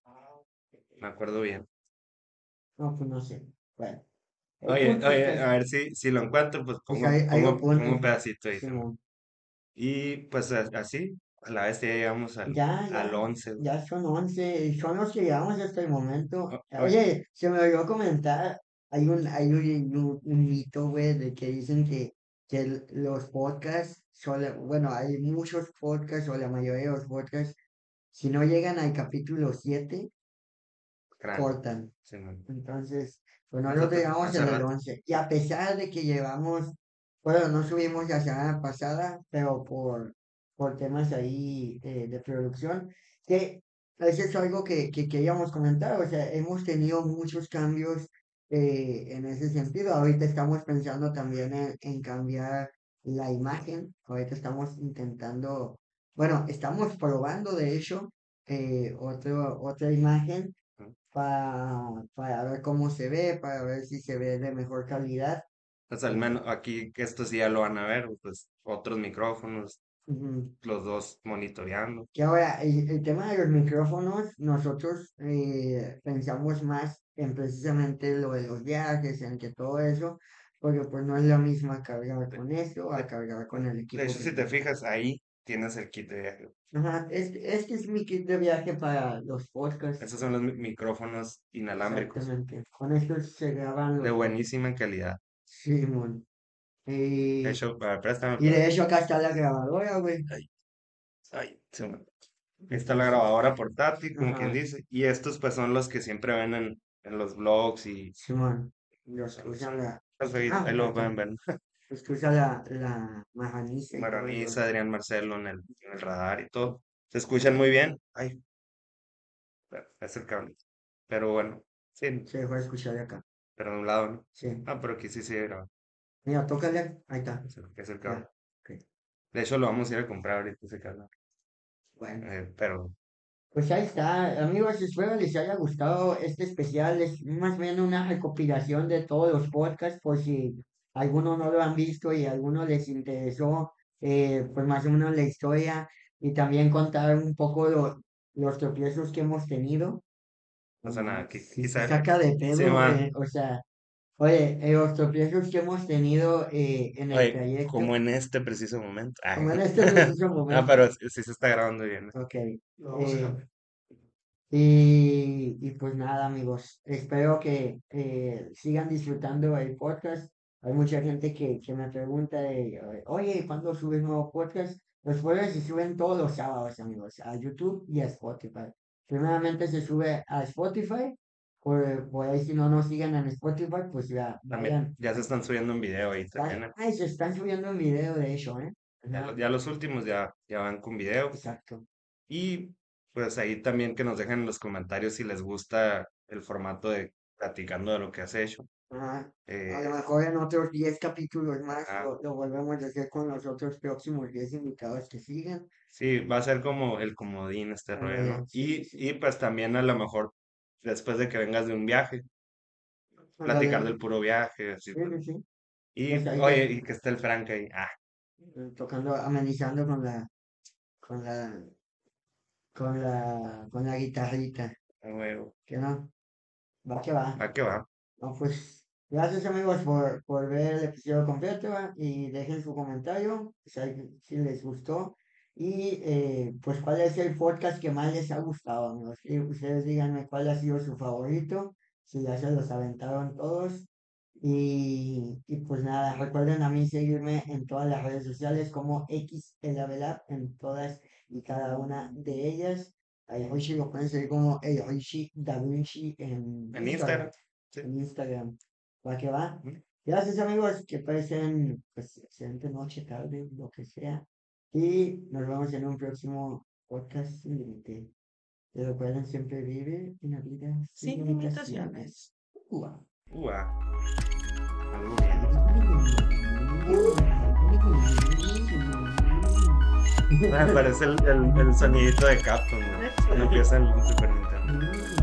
[SPEAKER 2] me acuerdo bien.
[SPEAKER 1] No, pues no sé. Bueno, el
[SPEAKER 2] Oye,
[SPEAKER 1] punto es
[SPEAKER 2] oye, a
[SPEAKER 1] que,
[SPEAKER 2] ver si lo encuentro, pues
[SPEAKER 1] pues ahí lo
[SPEAKER 2] pongo un
[SPEAKER 1] pones,
[SPEAKER 2] pedacito ahí también.
[SPEAKER 1] Simón.
[SPEAKER 2] Y pues así, a la vez ya llegamos
[SPEAKER 1] Ya,
[SPEAKER 2] al
[SPEAKER 1] ya,
[SPEAKER 2] 11.
[SPEAKER 1] ya son 11 y son los que llevamos hasta el momento.
[SPEAKER 2] Oye,
[SPEAKER 1] Oye, se me olvidó comentar, hay un mito, güey, de que dicen que los podcasts, bueno, hay muchos podcasts o la mayoría de los podcasts, si no llegan al capítulo 7
[SPEAKER 2] cráneo.
[SPEAKER 1] cortan.
[SPEAKER 2] Sí, man.
[SPEAKER 1] Entonces, pues
[SPEAKER 2] Hace,
[SPEAKER 1] nosotros llegamos
[SPEAKER 2] hace
[SPEAKER 1] en el
[SPEAKER 2] rato.
[SPEAKER 1] 11. Y a pesar de que llevamos, bueno, no subimos la semana pasada, pero por temas ahí de producción, que eso es algo que queríamos comentar. O sea, hemos tenido muchos cambios en ese sentido. Ahorita estamos pensando también en cambiar la imagen. Ahorita estamos intentando, bueno, estamos probando de hecho otra imagen para ver cómo se ve, para ver si se ve de mejor calidad.
[SPEAKER 2] Pues al menos aquí que esto sí ya lo van a ver, pues otros micrófonos,
[SPEAKER 1] Ujú.
[SPEAKER 2] los dos monitoreando.
[SPEAKER 1] Que ahora, el tema de los micrófonos, nosotros pensamos más en precisamente lo de los viajes, en que todo eso, porque pues no es la misma cargar
[SPEAKER 2] De,
[SPEAKER 1] con eso a
[SPEAKER 2] de-
[SPEAKER 1] cargar con el
[SPEAKER 2] de
[SPEAKER 1] equipo
[SPEAKER 2] hecho,
[SPEAKER 1] que
[SPEAKER 2] si te
[SPEAKER 1] tenemos.
[SPEAKER 2] fijas, ahí tienes el kit de viaje.
[SPEAKER 1] Ajá, este es mi kit de viaje para los podcasts.
[SPEAKER 2] Esos son los micrófonos inalámbricos
[SPEAKER 1] Exactamente. Con esto se graban
[SPEAKER 2] de
[SPEAKER 1] los podcasts.
[SPEAKER 2] buenísima calidad.
[SPEAKER 1] Simón.
[SPEAKER 2] De
[SPEAKER 1] Y,
[SPEAKER 2] hecho, préstame
[SPEAKER 1] y de hecho acá está la grabadora, güey.
[SPEAKER 2] Ay, ay, ahí está la
[SPEAKER 1] Entonces,
[SPEAKER 2] grabadora portátil, como quien
[SPEAKER 1] ajá,
[SPEAKER 2] dice. Y estos pues son los que siempre ven en los blogs y
[SPEAKER 1] Simón, los que
[SPEAKER 2] son,
[SPEAKER 1] usan
[SPEAKER 2] son ahí
[SPEAKER 1] ahí
[SPEAKER 2] lo
[SPEAKER 1] está,
[SPEAKER 2] pueden ver.
[SPEAKER 1] los que usan la majaniza y todo eso.
[SPEAKER 2] Maronisa, Adrián Marcelo en el radar y todo. Se escuchan muy bien. Ay, es el cable. Pero bueno, sí,
[SPEAKER 1] Se dejó de escuchar de acá.
[SPEAKER 2] pero de un lado, ¿no?
[SPEAKER 1] Sí.
[SPEAKER 2] Ah, pero aquí sí se graba.
[SPEAKER 1] Mira, tócale, ahí está.
[SPEAKER 2] Es el cable.
[SPEAKER 1] Ya, ok.
[SPEAKER 2] De hecho, lo vamos a ir a comprar ahorita ese cable.
[SPEAKER 1] Bueno.
[SPEAKER 2] Pero
[SPEAKER 1] Pues ahí está, amigos, espero les haya gustado este especial. Es más bien una recopilación de todos los podcasts, por si algunos no lo han visto y a algunos les interesó, pues más o menos la historia y también contar un poco los tropiezos que hemos tenido.
[SPEAKER 2] no pasa nada,
[SPEAKER 1] Sí
[SPEAKER 2] quizá.
[SPEAKER 1] saca de
[SPEAKER 2] Sí,
[SPEAKER 1] pedo,
[SPEAKER 2] man.
[SPEAKER 1] o sea, oye, los tropiezos que hemos tenido en el
[SPEAKER 2] Oye, como
[SPEAKER 1] trayecto,
[SPEAKER 2] en este preciso momento. Ay,
[SPEAKER 1] como en
[SPEAKER 2] no.
[SPEAKER 1] este preciso
[SPEAKER 2] No,
[SPEAKER 1] momento,
[SPEAKER 2] pero sí se está grabando bien.
[SPEAKER 1] ok.
[SPEAKER 3] Lo vamos a
[SPEAKER 1] eh,
[SPEAKER 3] cambiar.
[SPEAKER 1] Y pues nada, amigos, espero que sigan disfrutando el podcast. Hay mucha gente que me pregunta oye, ¿cuándo subes nuevo podcast? Los podcasts se suben todos los sábados, amigos, a YouTube y a Spotify. Primeramente se sube a Spotify, por ahí si no nos siguen en Spotify, pues ya
[SPEAKER 2] También,
[SPEAKER 1] vayan.
[SPEAKER 2] ya se están subiendo un video ahí también.
[SPEAKER 1] Ay, se están subiendo un video, de hecho, ¿eh?
[SPEAKER 2] Ya,
[SPEAKER 1] Ajá,
[SPEAKER 2] ya los últimos ya van con video.
[SPEAKER 1] exacto.
[SPEAKER 2] Y pues ahí también que nos dejen en los comentarios si les gusta el formato de platicando de lo que has hecho.
[SPEAKER 1] Ajá. A lo
[SPEAKER 2] Eh,
[SPEAKER 1] mejor en otros 10 capítulos más
[SPEAKER 2] ah,
[SPEAKER 1] lo volvemos a hacer con los otros próximos 10 invitados que sigan.
[SPEAKER 2] sí, va a ser como el comodín este rollo, ¿no?
[SPEAKER 1] Sí, sí, sí.
[SPEAKER 2] Y pues también a lo mejor después de que vengas de un viaje, platicar
[SPEAKER 1] Ándale.
[SPEAKER 2] del puro viaje, así
[SPEAKER 1] Sí,
[SPEAKER 2] pues.
[SPEAKER 1] sí, sí. Pues
[SPEAKER 2] Y
[SPEAKER 1] ahí
[SPEAKER 2] oye, y que esté el Frank ahí. Ah,
[SPEAKER 1] tocando, amenizando con la, con la guitarrita.
[SPEAKER 2] a huevo.
[SPEAKER 1] Que no, va que va.
[SPEAKER 2] Va que va.
[SPEAKER 1] No, pues, gracias amigos por ver el episodio completo, y dejen su comentario si les gustó. Y pues, ¿cuál es el podcast que más les ha gustado, amigos? Y ustedes díganme cuál ha sido su favorito, si ya se los aventaron todos. Y pues nada, recuerden a mí seguirme en todas las redes sociales como XLabelab en todas y cada una de ellas. A Rishi lo pueden seguir como Rishi Da Vinci en
[SPEAKER 2] En
[SPEAKER 1] Instagram
[SPEAKER 2] Instagram. Sí.
[SPEAKER 1] en Instagram. Va que va.
[SPEAKER 2] Mm.
[SPEAKER 1] Gracias amigos, que pasen pues excelente noche, tarde, lo que sea. Y nos vemos en un próximo podcast sin límite. Y recuerden siempre vive una vida sin limitaciones. Ua.
[SPEAKER 2] Algo bien. Me parece el sonidito de Capcom, güey. Cuando empieza el Super Nintendo.